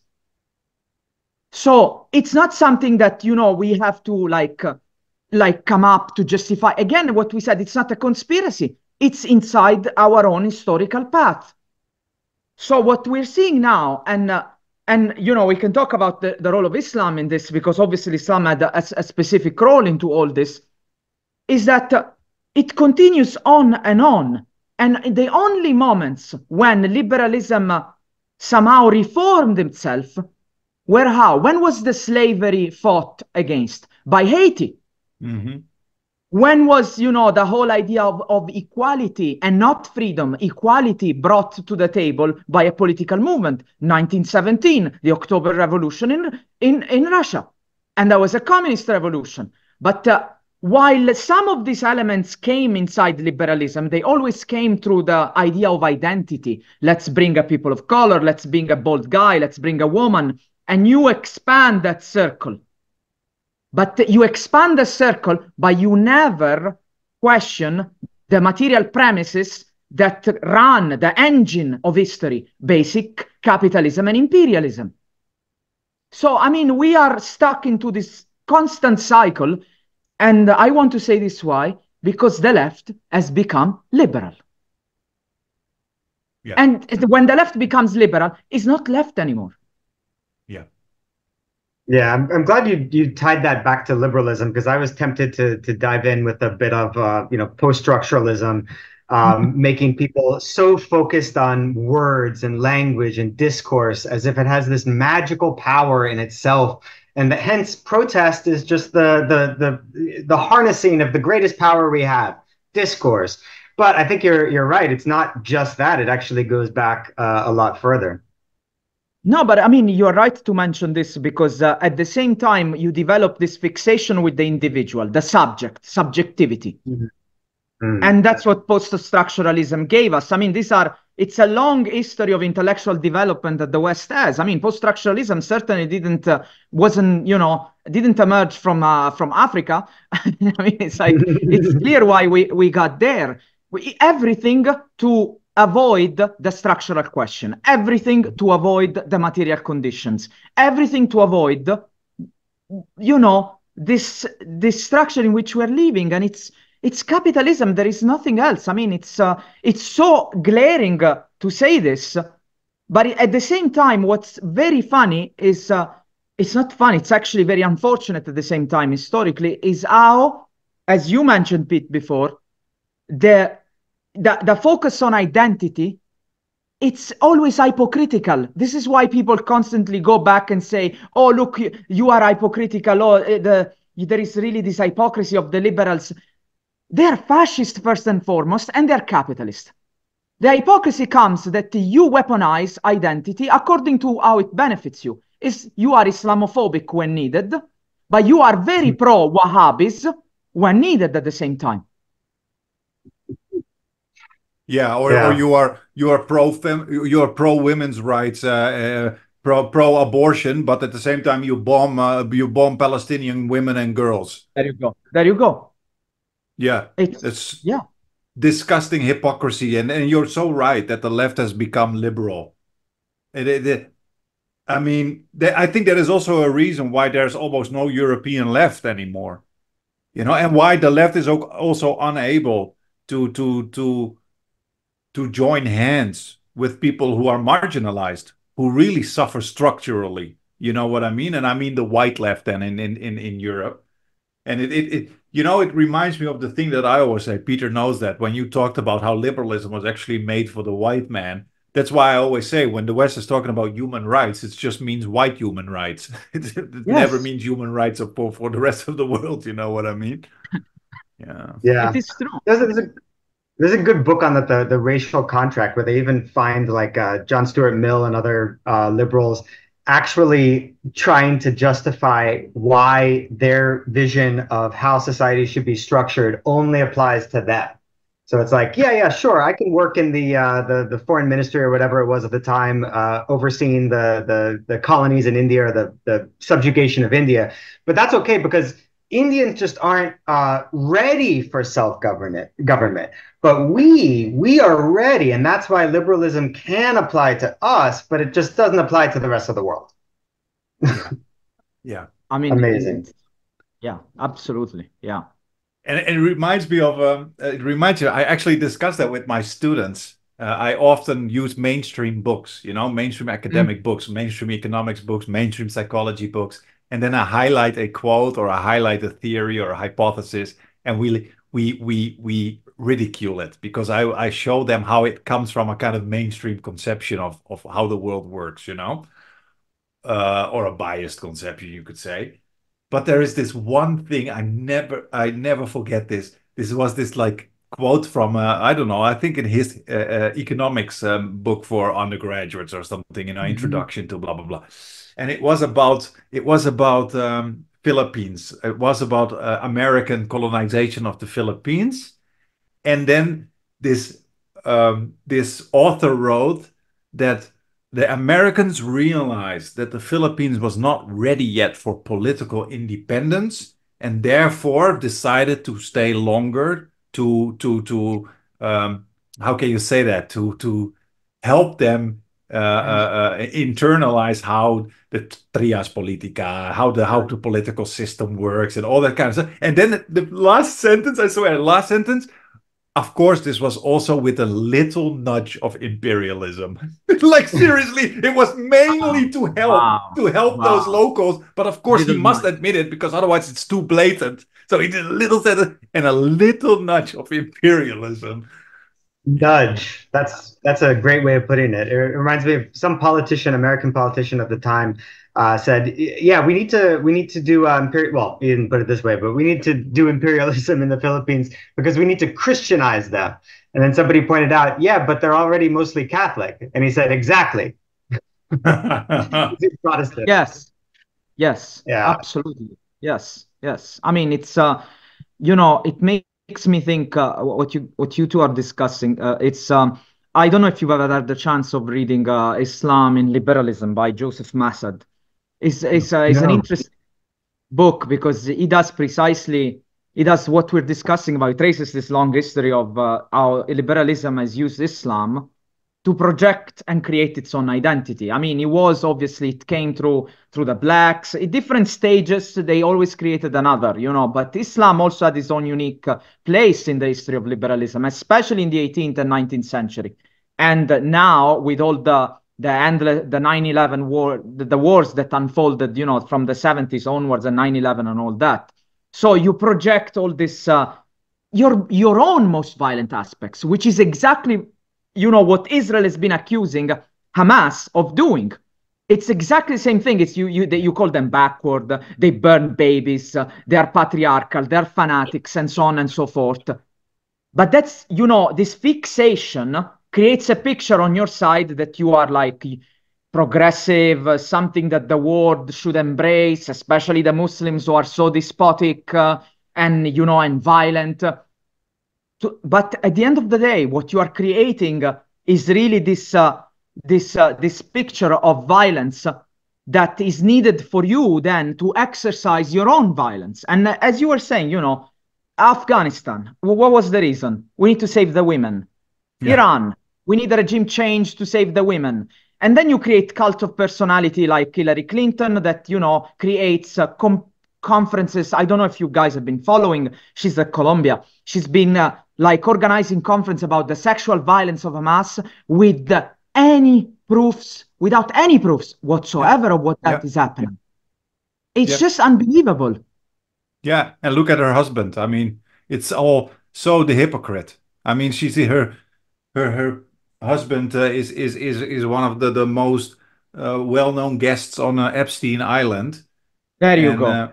So it's not something that, we have to come up to justify. Again, what we said, it's not a conspiracy. It's inside our own historical path. So what we're seeing now, and we can talk about the role of Islam in this, because obviously Islam had a specific role into all this, is that it continues on. And the only moments when liberalism somehow reformed itself were how? When was the slavery fought against? By Haiti. Mm-hmm. When was, the whole idea of equality and not freedom, equality brought to the table by a political movement? 1917, the October Revolution in Russia. And there was a communist revolution. But while some of these elements came inside liberalism, they always came through the idea of identity. Let's bring a people of color, let's bring a bald guy, let's bring a woman. And you expand that circle. But you expand the circle, but you never question the material premises that run the engine of history, basic capitalism and imperialism. So, we are stuck into this constant cycle. And I want to say this why? Because the left has become liberal. Yeah. And when the left becomes liberal, it's not left anymore. Yeah. Yeah, I'm glad you tied that back to liberalism, because I was tempted to dive in with a bit of post-structuralism, making people so focused on words and language and discourse as if it has this magical power in itself, and that hence protest is just the harnessing of the greatest power we have, discourse. But I think you're right. It's not just that. It actually goes back a lot further. No, but you're right to mention this, because at the same time, you develop this fixation with the individual, the subjectivity. Mm-hmm. Mm-hmm. And that's what post-structuralism gave us. It's a long history of intellectual development that the West has. Post-structuralism certainly didn't emerge from Africa. It's clear why we got there. Everything to avoid the structural question, everything to avoid the material conditions, everything to avoid, this structure in which we're living, and it's capitalism. There is nothing else. I mean, it's so glaring to say this, but at the same time, what's very funny is it's not funny. It's actually very unfortunate at the same time historically, is how, as you mentioned, Pete, before, the focus on identity, it's always hypocritical. This is why people constantly go back and say, oh, look, you are hypocritical. Oh, there is really this hypocrisy of the liberals. They're fascist first and foremost, and they're capitalist. The hypocrisy comes that you weaponize identity according to how it benefits you. You are Islamophobic when needed, but you are very pro-Wahhabis when needed at the same time. Yeah, or you are pro women's rights, pro abortion, but at the same time you bomb Palestinian women and girls. There you go. There you go. Yeah, it's disgusting hypocrisy, and you're so right that the left has become liberal. I mean, I think there is also a reason why there's almost no European left anymore, and why the left is also unable to join hands with people who are marginalized, who really suffer structurally. You know what I mean? And I mean the white left then in Europe. And it reminds me of the thing that I always say. Peter knows that when you talked about how liberalism was actually made for the white man. That's why I always say when the West is talking about human rights, it just means white human rights. It never means human rights for the rest of the world. You know what I mean? Yeah. It is true. There's a good book on that, the racial contract, where they even find like John Stuart Mill and other liberals actually trying to justify why their vision of how society should be structured only applies to them. So it's like, yeah, sure, I can work in the foreign ministry or whatever it was at the time, overseeing the colonies in India, or the subjugation of India, but that's okay because Indians just aren't ready for self-government. But we are ready, and that's why liberalism can apply to us, but it just doesn't apply to the rest of the world. Yeah. I mean, amazing. Yeah, absolutely. Yeah. And it reminds me of, I actually discussed that with my students. I often use mainstream books, mainstream academic books, mainstream economics books, mainstream psychology books. And then I highlight a quote, or I highlight a theory or a hypothesis, and we ridicule it, because I show them how it comes from a kind of mainstream conception of how the world works, or a biased conception, you could say. But there is this one thing I never forget this. This was this like quote from I don't know, I think in his economics book for undergraduates or something, introduction to blah blah blah. And it was about Philippines. It was about American colonization of the Philippines. And then this author wrote that the Americans realized that the Philippines was not ready yet for political independence, and therefore decided to stay longer to how can you say that, to help them internalize how the trias politica, how the political system works, and all that kind of stuff. And then the last sentence, I swear, last sentence, of course, this was also with a little nudge of imperialism. Like seriously, it was mainly to help those locals. But of course, he must admit it, because otherwise it's too blatant. So he did a little sentence and a little nudge of imperialism. Nudge. That's a great way of putting it. It reminds me of some American politician at the time, said, "Yeah, we need to do well, he didn't put it this way, but we need to do imperialism in the Philippines because we need to Christianize them." And then somebody pointed out, "Yeah, but they're already mostly Catholic." And he said, "Exactly." Protestant. Yes. Yeah. Absolutely. Yes. I mean, it's it makes me think what you two are discussing. It's I don't know if you've ever had the chance of reading Islam in Liberalism by Joseph Massad. It's an interesting book, because he does precisely it has what we're discussing about. It traces this long history of how liberalism has used Islam to project and create its own identity. I mean, it came through the blacks in different stages. They always created another, but Islam also had its own unique place in the history of liberalism, especially in the 18th and 19th century. And now with all the 9/11 war, the wars that unfolded, from the 70s onwards and 9/11 and all that. So you project all this, your own most violent aspects, which is exactly what Israel has been accusing Hamas of doing. It's exactly the same thing. It's you call them backward. They burn babies. They are patriarchal. They're fanatics, and so on and so forth. But that's this fixation creates a picture on your side that you are like progressive, something that the world should embrace, especially the Muslims who are so despotic and violent. But at the end of the day, what you are creating is really this picture of violence that is needed for you then to exercise your own violence. And as you were saying, Afghanistan, what was the reason? We need to save the women. Yeah. Iran, we need a regime change to save the women. And then you create cult of personality like Hillary Clinton that, creates conferences. I don't know if you guys have been following. She's at Colombia. She's been organizing conference about the sexual violence of Hamas without any proofs whatsoever of what that is happening. It's just unbelievable. Yeah, and look at her husband. I mean, it's all so the hypocrite. I mean, her husband is one of the most well-known guests on Epstein Island. There you go.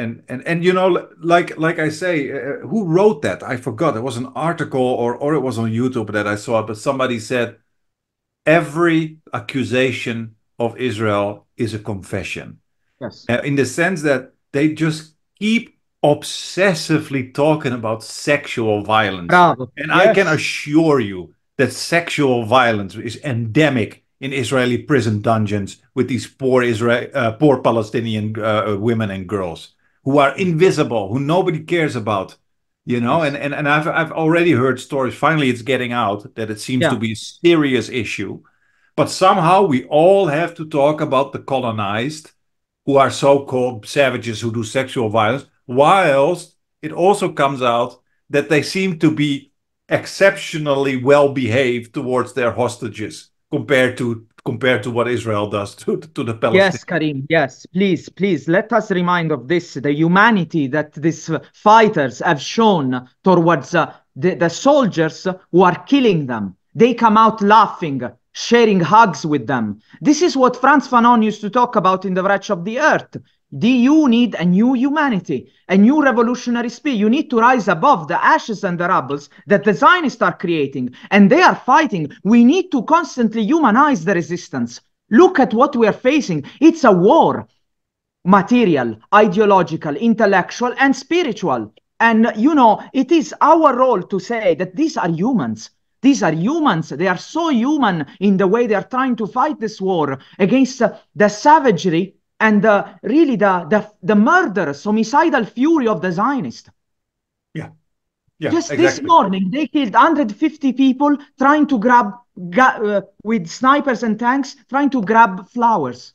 Like I say, who wrote that? I forgot. It was an article or it was on YouTube that I saw, but somebody said every accusation of Israel is a confession. Yes. In the sense that they just keep obsessively talking about sexual violence. Bravo. And yes. I can assure you that sexual violence is endemic in Israeli prison dungeons with these poor Palestinian women and girls who are invisible, who nobody cares about, And I've already heard stories. Finally, it's getting out that it seems to be a serious issue, but somehow we all have to talk about the colonized, who are so-called savages who do sexual violence, whilst it also comes out that they seem to be exceptionally well behaved towards their hostages compared to what Israel does to the Palestinians. Yes, Karim. Yes, please let us remind of this, the humanity that these fighters have shown towards the soldiers who are killing them. They come out laughing, sharing hugs with them. This is what Frantz Fanon used to talk about in The Wretch of the Earth. You need a new humanity, a new revolutionary spirit. You need to rise above the ashes and the rubbles that the Zionists are creating, and they are fighting. We need to constantly humanize the resistance. Look at what we are facing. It's a war, material, ideological, intellectual, and spiritual. And, it is our role to say that these are humans. These are humans. They are so human in the way they are trying to fight this war against the savagery and really the murderous, homicidal fury of the Zionists. Yeah. Just exactly. This morning, they killed 150 people trying to grab, with snipers and tanks, trying to grab bags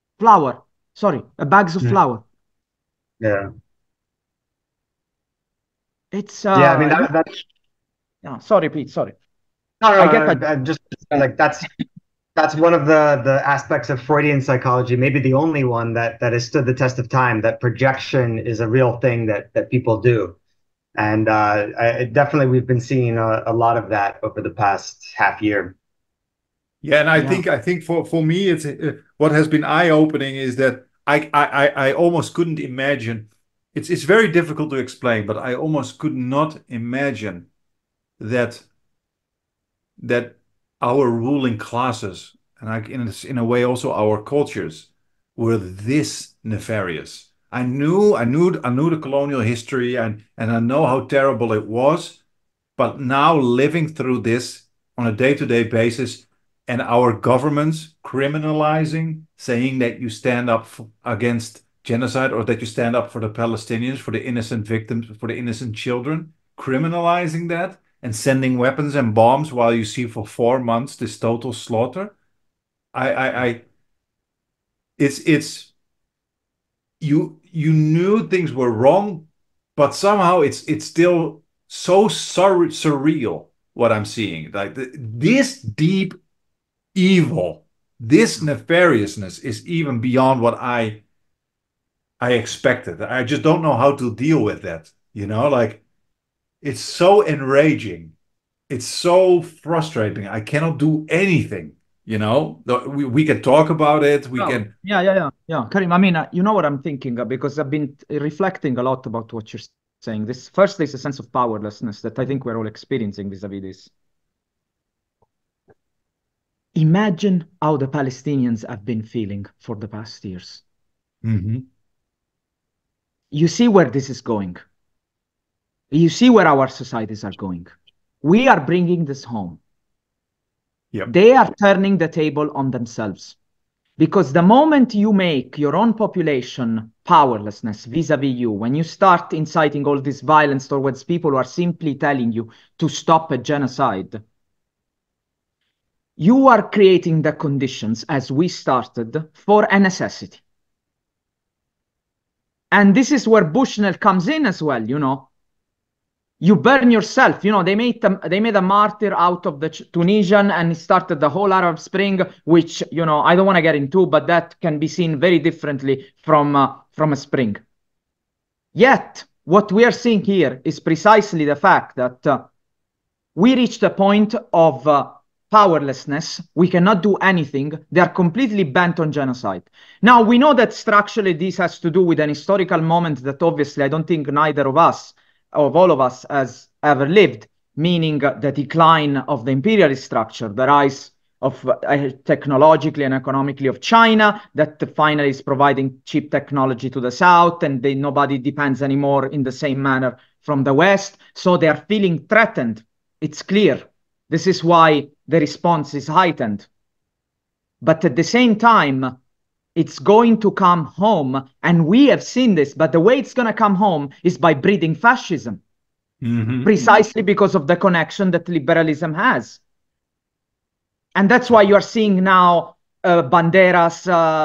of flour. Yeah. It's... yeah, I mean, that's... No, sorry, Pete, sorry. No, I'm just like that's one of the aspects of Freudian psychology, maybe the only one that has stood the test of time, that projection is a real thing that people do. And definitely we've been seeing a lot of that over the past half year. Yeah, and I think for me, it's what has been eye-opening is that I almost couldn't imagine. It's very difficult to explain, but I almost could not imagine that our ruling classes, and in a way also our cultures, were this nefarious. I knew the colonial history and I know how terrible it was, but now living through this on a day-to-day basis, and our governments criminalizing, saying that you stand up against genocide, or that you stand up for the Palestinians, for the innocent victims, for the innocent children, criminalizing that and sending weapons and bombs while you see for 4 months this total slaughter. I it's you knew things were wrong, but somehow it's still so surreal what I'm seeing. Like this deep evil, this nefariousness is even beyond what I expected. I just don't know how to deal with that. Like it's so enraging. It's so frustrating. I cannot do anything. We can talk about it. We can. Yeah. Karim, I mean, you know what I'm thinking, because I've been reflecting a lot about what you're saying. This first is a sense of powerlessness that I think we're all experiencing vis-a-vis this. Imagine how the Palestinians have been feeling for the past years. Mm-hmm. You see where this is going. You see where our societies are going. We are bringing this home. Yep. They are turning the table on themselves. Because the moment you make your own population powerlessness vis-a-vis you, when you start inciting all this violence towards people who are simply telling you to stop a genocide, you are creating the conditions, as we started, for a necessity. And this is where Bushnell comes in as well, You burn yourself. They made a martyr out of the Tunisian, and started the whole Arab Spring, which, I don't want to get into, but that can be seen very differently from a spring. Yet, what we are seeing here is precisely the fact that we reached a point of powerlessness. We cannot do anything. They are completely bent on genocide. Now, we know that structurally this has to do with an historical moment that obviously I don't think neither of all of us has ever lived, meaning the decline of the imperialist structure, the rise of technologically and economically of China, that finally is providing cheap technology to the South, and nobody depends anymore in the same manner from the West. So they are feeling threatened. It's clear. This is why the response is heightened. But at the same time, it's going to come home, and we have seen this, but the way it's going to come home is by breeding fascism, precisely because of the connection that liberalism has. And that's why you are seeing now banderites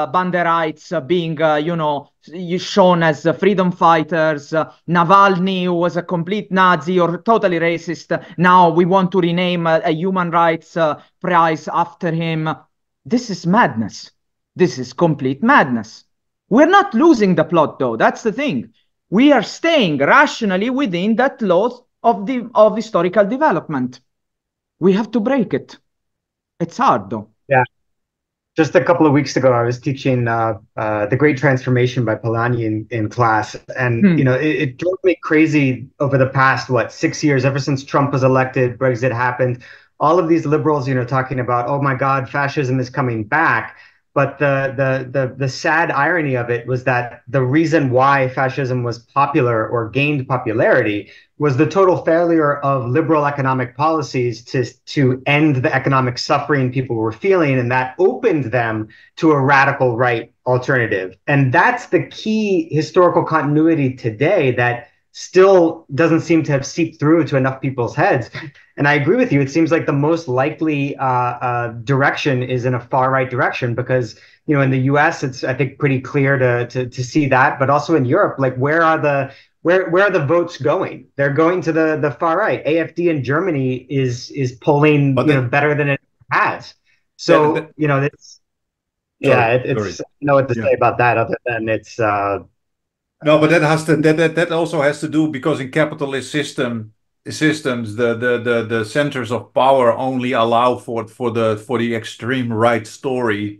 being, shown as freedom fighters. Navalny, who was a complete Nazi or totally racist, now we want to rename a human rights prize after him. This is madness. This is complete madness. We're not losing the plot, though. That's the thing. We are staying rationally within that law of historical development. We have to break it. It's hard, though. Yeah. Just a couple of weeks ago, I was teaching The Great Transformation by Polanyi in class. And, it drove me crazy over the past, 6 years, ever since Trump was elected, Brexit happened. All of these liberals, talking about, oh, my God, fascism is coming back. But the sad irony of it was that the reason why fascism was popular or gained popularity was the total failure of liberal economic policies to end the economic suffering people were feeling, and that opened them to a radical right alternative. And that's the key historical continuity today that still doesn't seem to have seeped through to enough people's heads. And I agree with you. It seems like the most likely direction is in a far right direction, because in the U.S. it's, I think, pretty clear to see that, but also in Europe, like where are the votes going? They're going to the far right. AfD in Germany is polling better than it has. So it's it's I don't know what to say about that other than it's. No, but that also has to do because in capitalist systems, the centers of power only allow for the extreme right story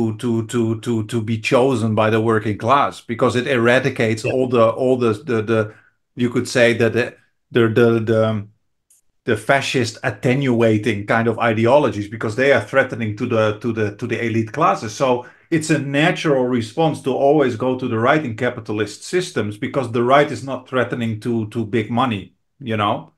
to be chosen by the working class, because it eradicates all the you could say that the fascist attenuating kind of ideologies, because they are threatening to the elite classes. So it's a natural response to always go to the right in capitalist systems, because the right is not threatening to big money. Yeah.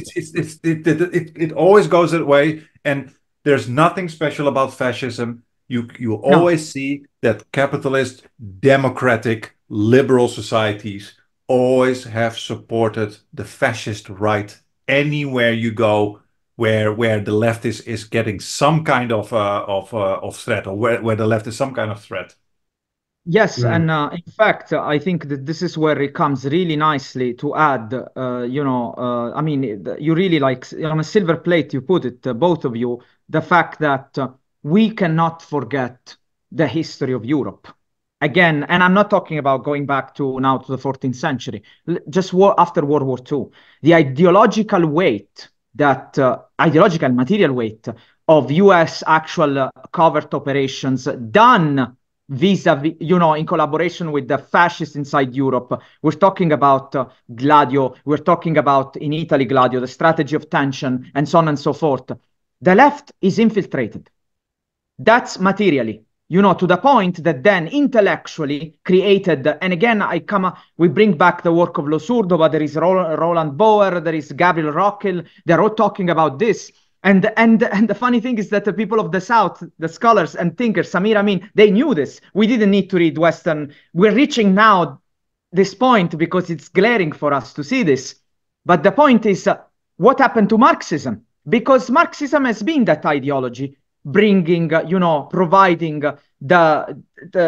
It always goes that way, and there's nothing special about fascism. You always see that capitalist, democratic, liberal societies always have supported the fascist right anywhere you go, where the left is getting some kind of threat, or where the left is some kind of threat. Yes, and in fact, I think that this is where it comes really nicely to add, I mean, you really like on a silver plate, you put it, both of you, the fact that we cannot forget the history of Europe. Again, and I'm not talking about going back to now to the 14th century, just after World War II. The ideological weight that, ideological material weight of US actual covert operations done vis-a-vis, in collaboration with the fascists inside Europe. We're talking about Gladio, we're talking about in Italy, Gladio, the strategy of tension, and so on and so forth. The left is infiltrated. That's materially, to the point that then intellectually created, and again, we bring back the work of Lo Surdo, but there is Roland Bauer, there is Gabriel Rockel, they're all talking about this. And the funny thing is that the people of the South, the scholars and thinkers, Samir Amin, they knew this. We didn't need to read Western. We're reaching now this point because it's glaring for us to see this. But the point is, what happened to Marxism? Because Marxism has been that ideology, bringing, providing the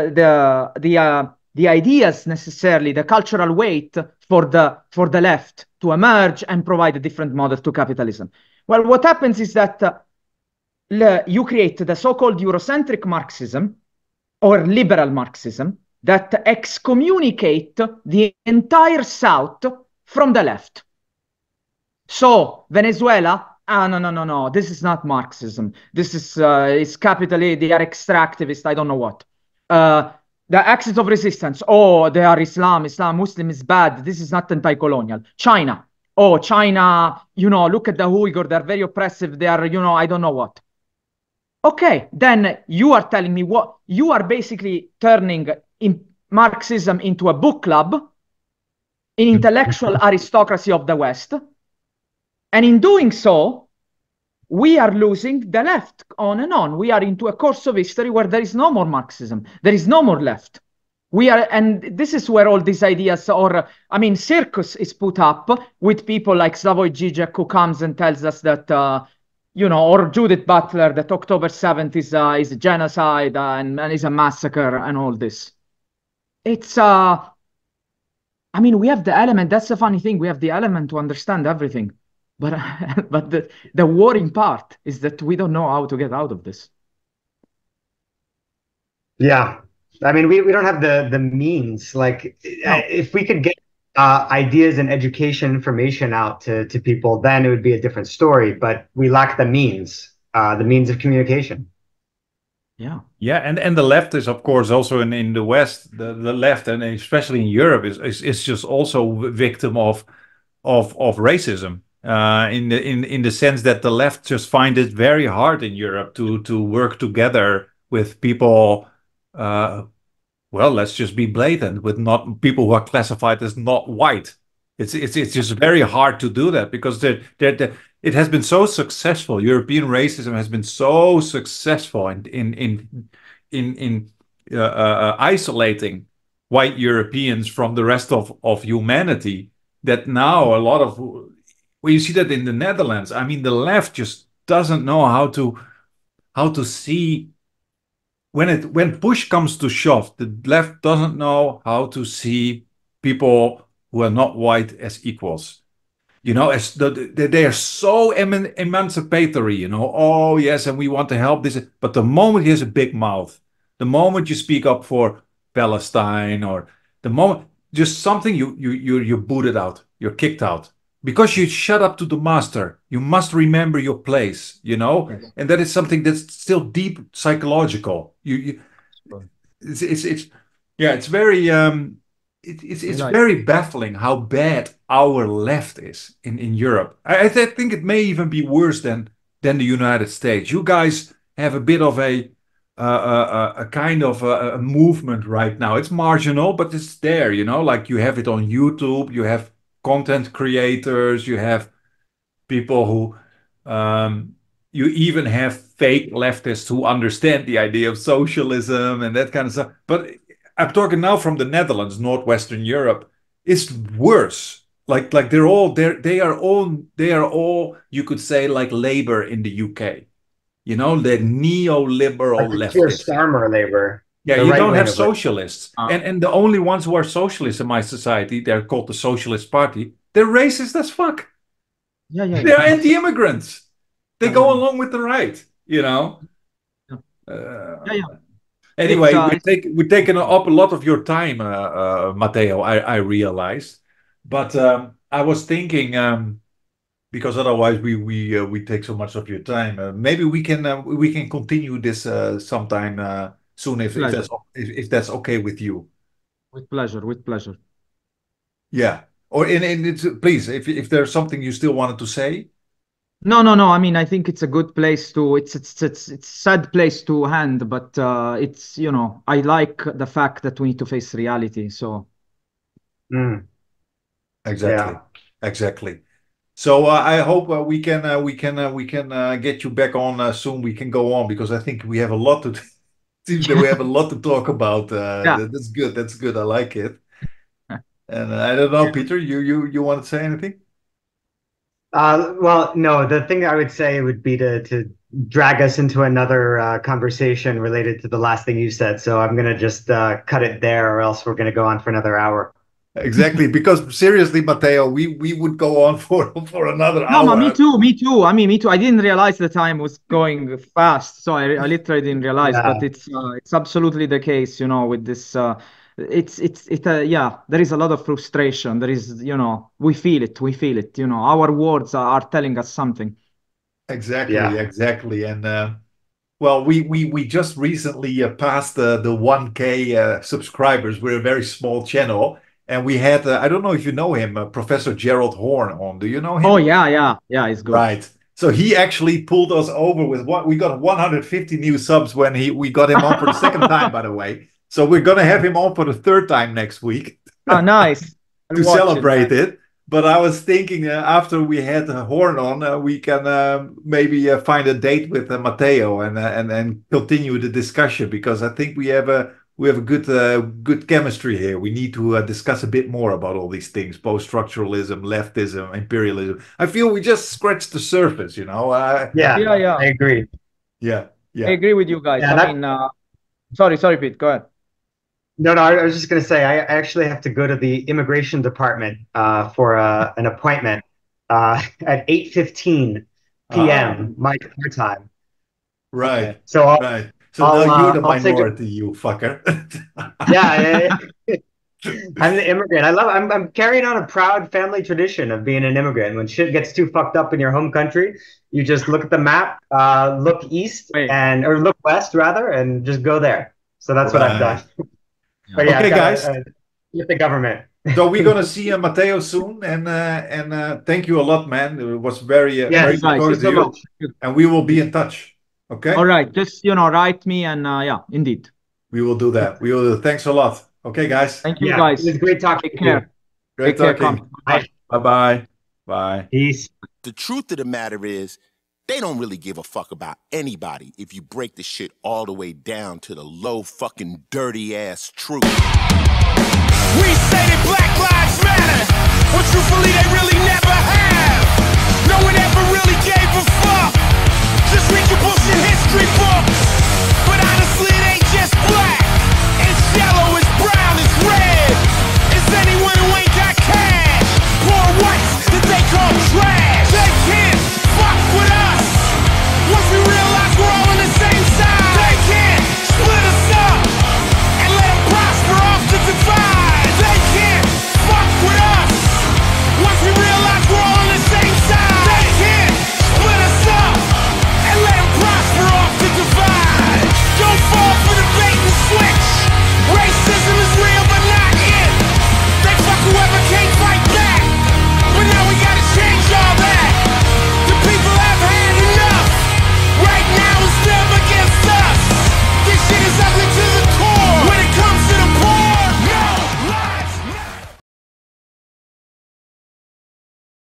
ideas necessarily, the cultural weight for the left to emerge and provide a different model to capitalism. Well, what happens is that you create the so-called Eurocentric Marxism or liberal Marxism that excommunicate the entire South from the left. So Venezuela, no, this is not Marxism. This is capitalist, they are extractivist, I don't know what. The axis of resistance, they are Islam, Muslim is bad. This is not anti-colonial. China. China, look at the Uyghur, they're very oppressive, they are, I don't know what. Okay, then you are telling me what you are basically turning in Marxism into a book club, an intellectual aristocracy of the West. And in doing so, we are losing the left on and on. We are into a course of history where there is no more Marxism. There is no more left. And this is where all these ideas, circus is put up with people like Slavoj Žižek, who comes and tells us that, or Judith Butler, that October 7th is a genocide and is a massacre and all this. It's, we have the element. That's the funny thing. We have the element to understand everything. But the worrying part is that we don't know how to get out of this. Yeah. We don't have the means. Like, no. If we could get ideas and education information out to people, then it would be a different story. But we lack the means of communication. Yeah. And the left is, of course, also in the West, the left, and especially in Europe, is just also victim of racism. In the sense that the left just find it very hard in Europe to work together with people. Well, let's just be blatant, with not people who are classified as not white. It's just very hard to do that because it has been so successful. European racism has been so successful in isolating white Europeans from the rest of humanity that now a lot of, well, you see that in the Netherlands. The left just doesn't know how to see. When push comes to shove, the left doesn't know how to see people who are not white as equals. As they are so emancipatory. Oh yes, and we want to help this. But the moment he has a big mouth, the moment you speak up for Palestine, or the moment just something, you're booted out, you're kicked out. Because you shut up to the master, you must remember your place, yes. And that is something that's still deep psychological. It's very very baffling how bad our left is in Europe. I think it may even be worse than the United States. You guys have a bit of a kind of a movement right now. It's marginal, but it's there. Like you have it on YouTube. You have content creators, you have people who, you even have fake leftists who understand the idea of socialism and that kind of stuff. But I'm talking now from the Netherlands, Northwestern Europe. It's worse. Like they are all you could say like labor in the UK. You know, the neoliberal Like the pure leftists. Starmer labor, Yeah, the you right don't wing have of it. socialists. And the only ones who are socialists in my society, they're called the Socialist Party. They're racist as fuck. Yeah, yeah, yeah. They're anti-immigrants. They Yeah, go yeah, along with the right, you know. yeah, yeah, Uh, yeah. anyway, It's we're taking up a lot of your time, Matteo. I realized, but I was thinking because otherwise we take so much of your time. Maybe we can continue this sometime soon pleasure. if that's okay with you. With pleasure, with pleasure. Yeah. Or in it's please, if there's something you still wanted to say. No, no, no. I mean, I think it's a good place to. It's sad place to hand, but it's I like the fact that we need to face reality. So Mm, Exactly. yeah. Exactly. So I hope we can get you back on soon. We can go on because I think we have a lot to seems that we have a lot to talk about. yeah. That's good. That's good. I like it. And I don't know, Peter, you want to say anything? Well, no, the thing I would say would be to drag us into another conversation related to the last thing you said. So I'm gonna just cut it there, or else we're gonna go on for another hour. Exactly, because seriously, Matteo, we would go on for another No, but me hour. too, me too. I mean, me too. I didn't realize the time was going fast, so I literally didn't realize. But Yeah, it's absolutely the case, with this. Yeah. There is a lot of frustration. There is, we feel it. We feel it. Our words are telling us something. Exactly, yeah. exactly. And well, we just recently passed the 1K subscribers. We're a very small channel, and we had I don't know if you know him, Professor Gerald Horn on. Do you know Oh him? yeah, yeah, yeah. It's good. Right. So he actually pulled us over with what we got 150 new subs when we got him on for the second time, by the way. So we're gonna have him on for the third time next week Ah, nice. I'll to watch it, man. celebrate it. But I was thinking after we had Horn on, we can maybe find a date with Matteo and continue the discussion because I think we have a good chemistry here. We need to discuss a bit more about all these things: post-structuralism, leftism, imperialism. I feel we just scratched the surface, you know. Yeah, Yeah, yeah. I agree. Yeah, I yeah. agree with you guys. Yeah, I that mean, sorry, Pete. Go ahead. no, no, I was just gonna say I actually have to go to the immigration department for an appointment at 8:15 Ah, p.m. my time. right, Okay. So right. So now you're the I'll take a minority, you fucker. yeah, I'm the immigrant. I'm carrying on a proud family tradition of being an immigrant. When shit gets too fucked up in your home country, you just look at the map, look east Wait. or look west rather, and just go there. So that's what I've done. Right. But yeah, I've Okay, got guys. to with the government. So we're gonna see Matteo soon, and thank you a lot, man. It was very Yes, good Guys, thank you talking to so you, much. and we will be in touch. all Okay, right. Just, write me and yeah, indeed. we will do that. We will. Thanks a lot. Okay, guys. Thank you Yeah, it guys. was great talking Take to you. care. Great Take care, talking. come. Bye. Bye. Bye bye. Bye. Peace. The truth of the matter is, they don't really give a fuck about anybody if you break the shit all the way down to the low fucking dirty ass truth. We say that Black Lives Matter.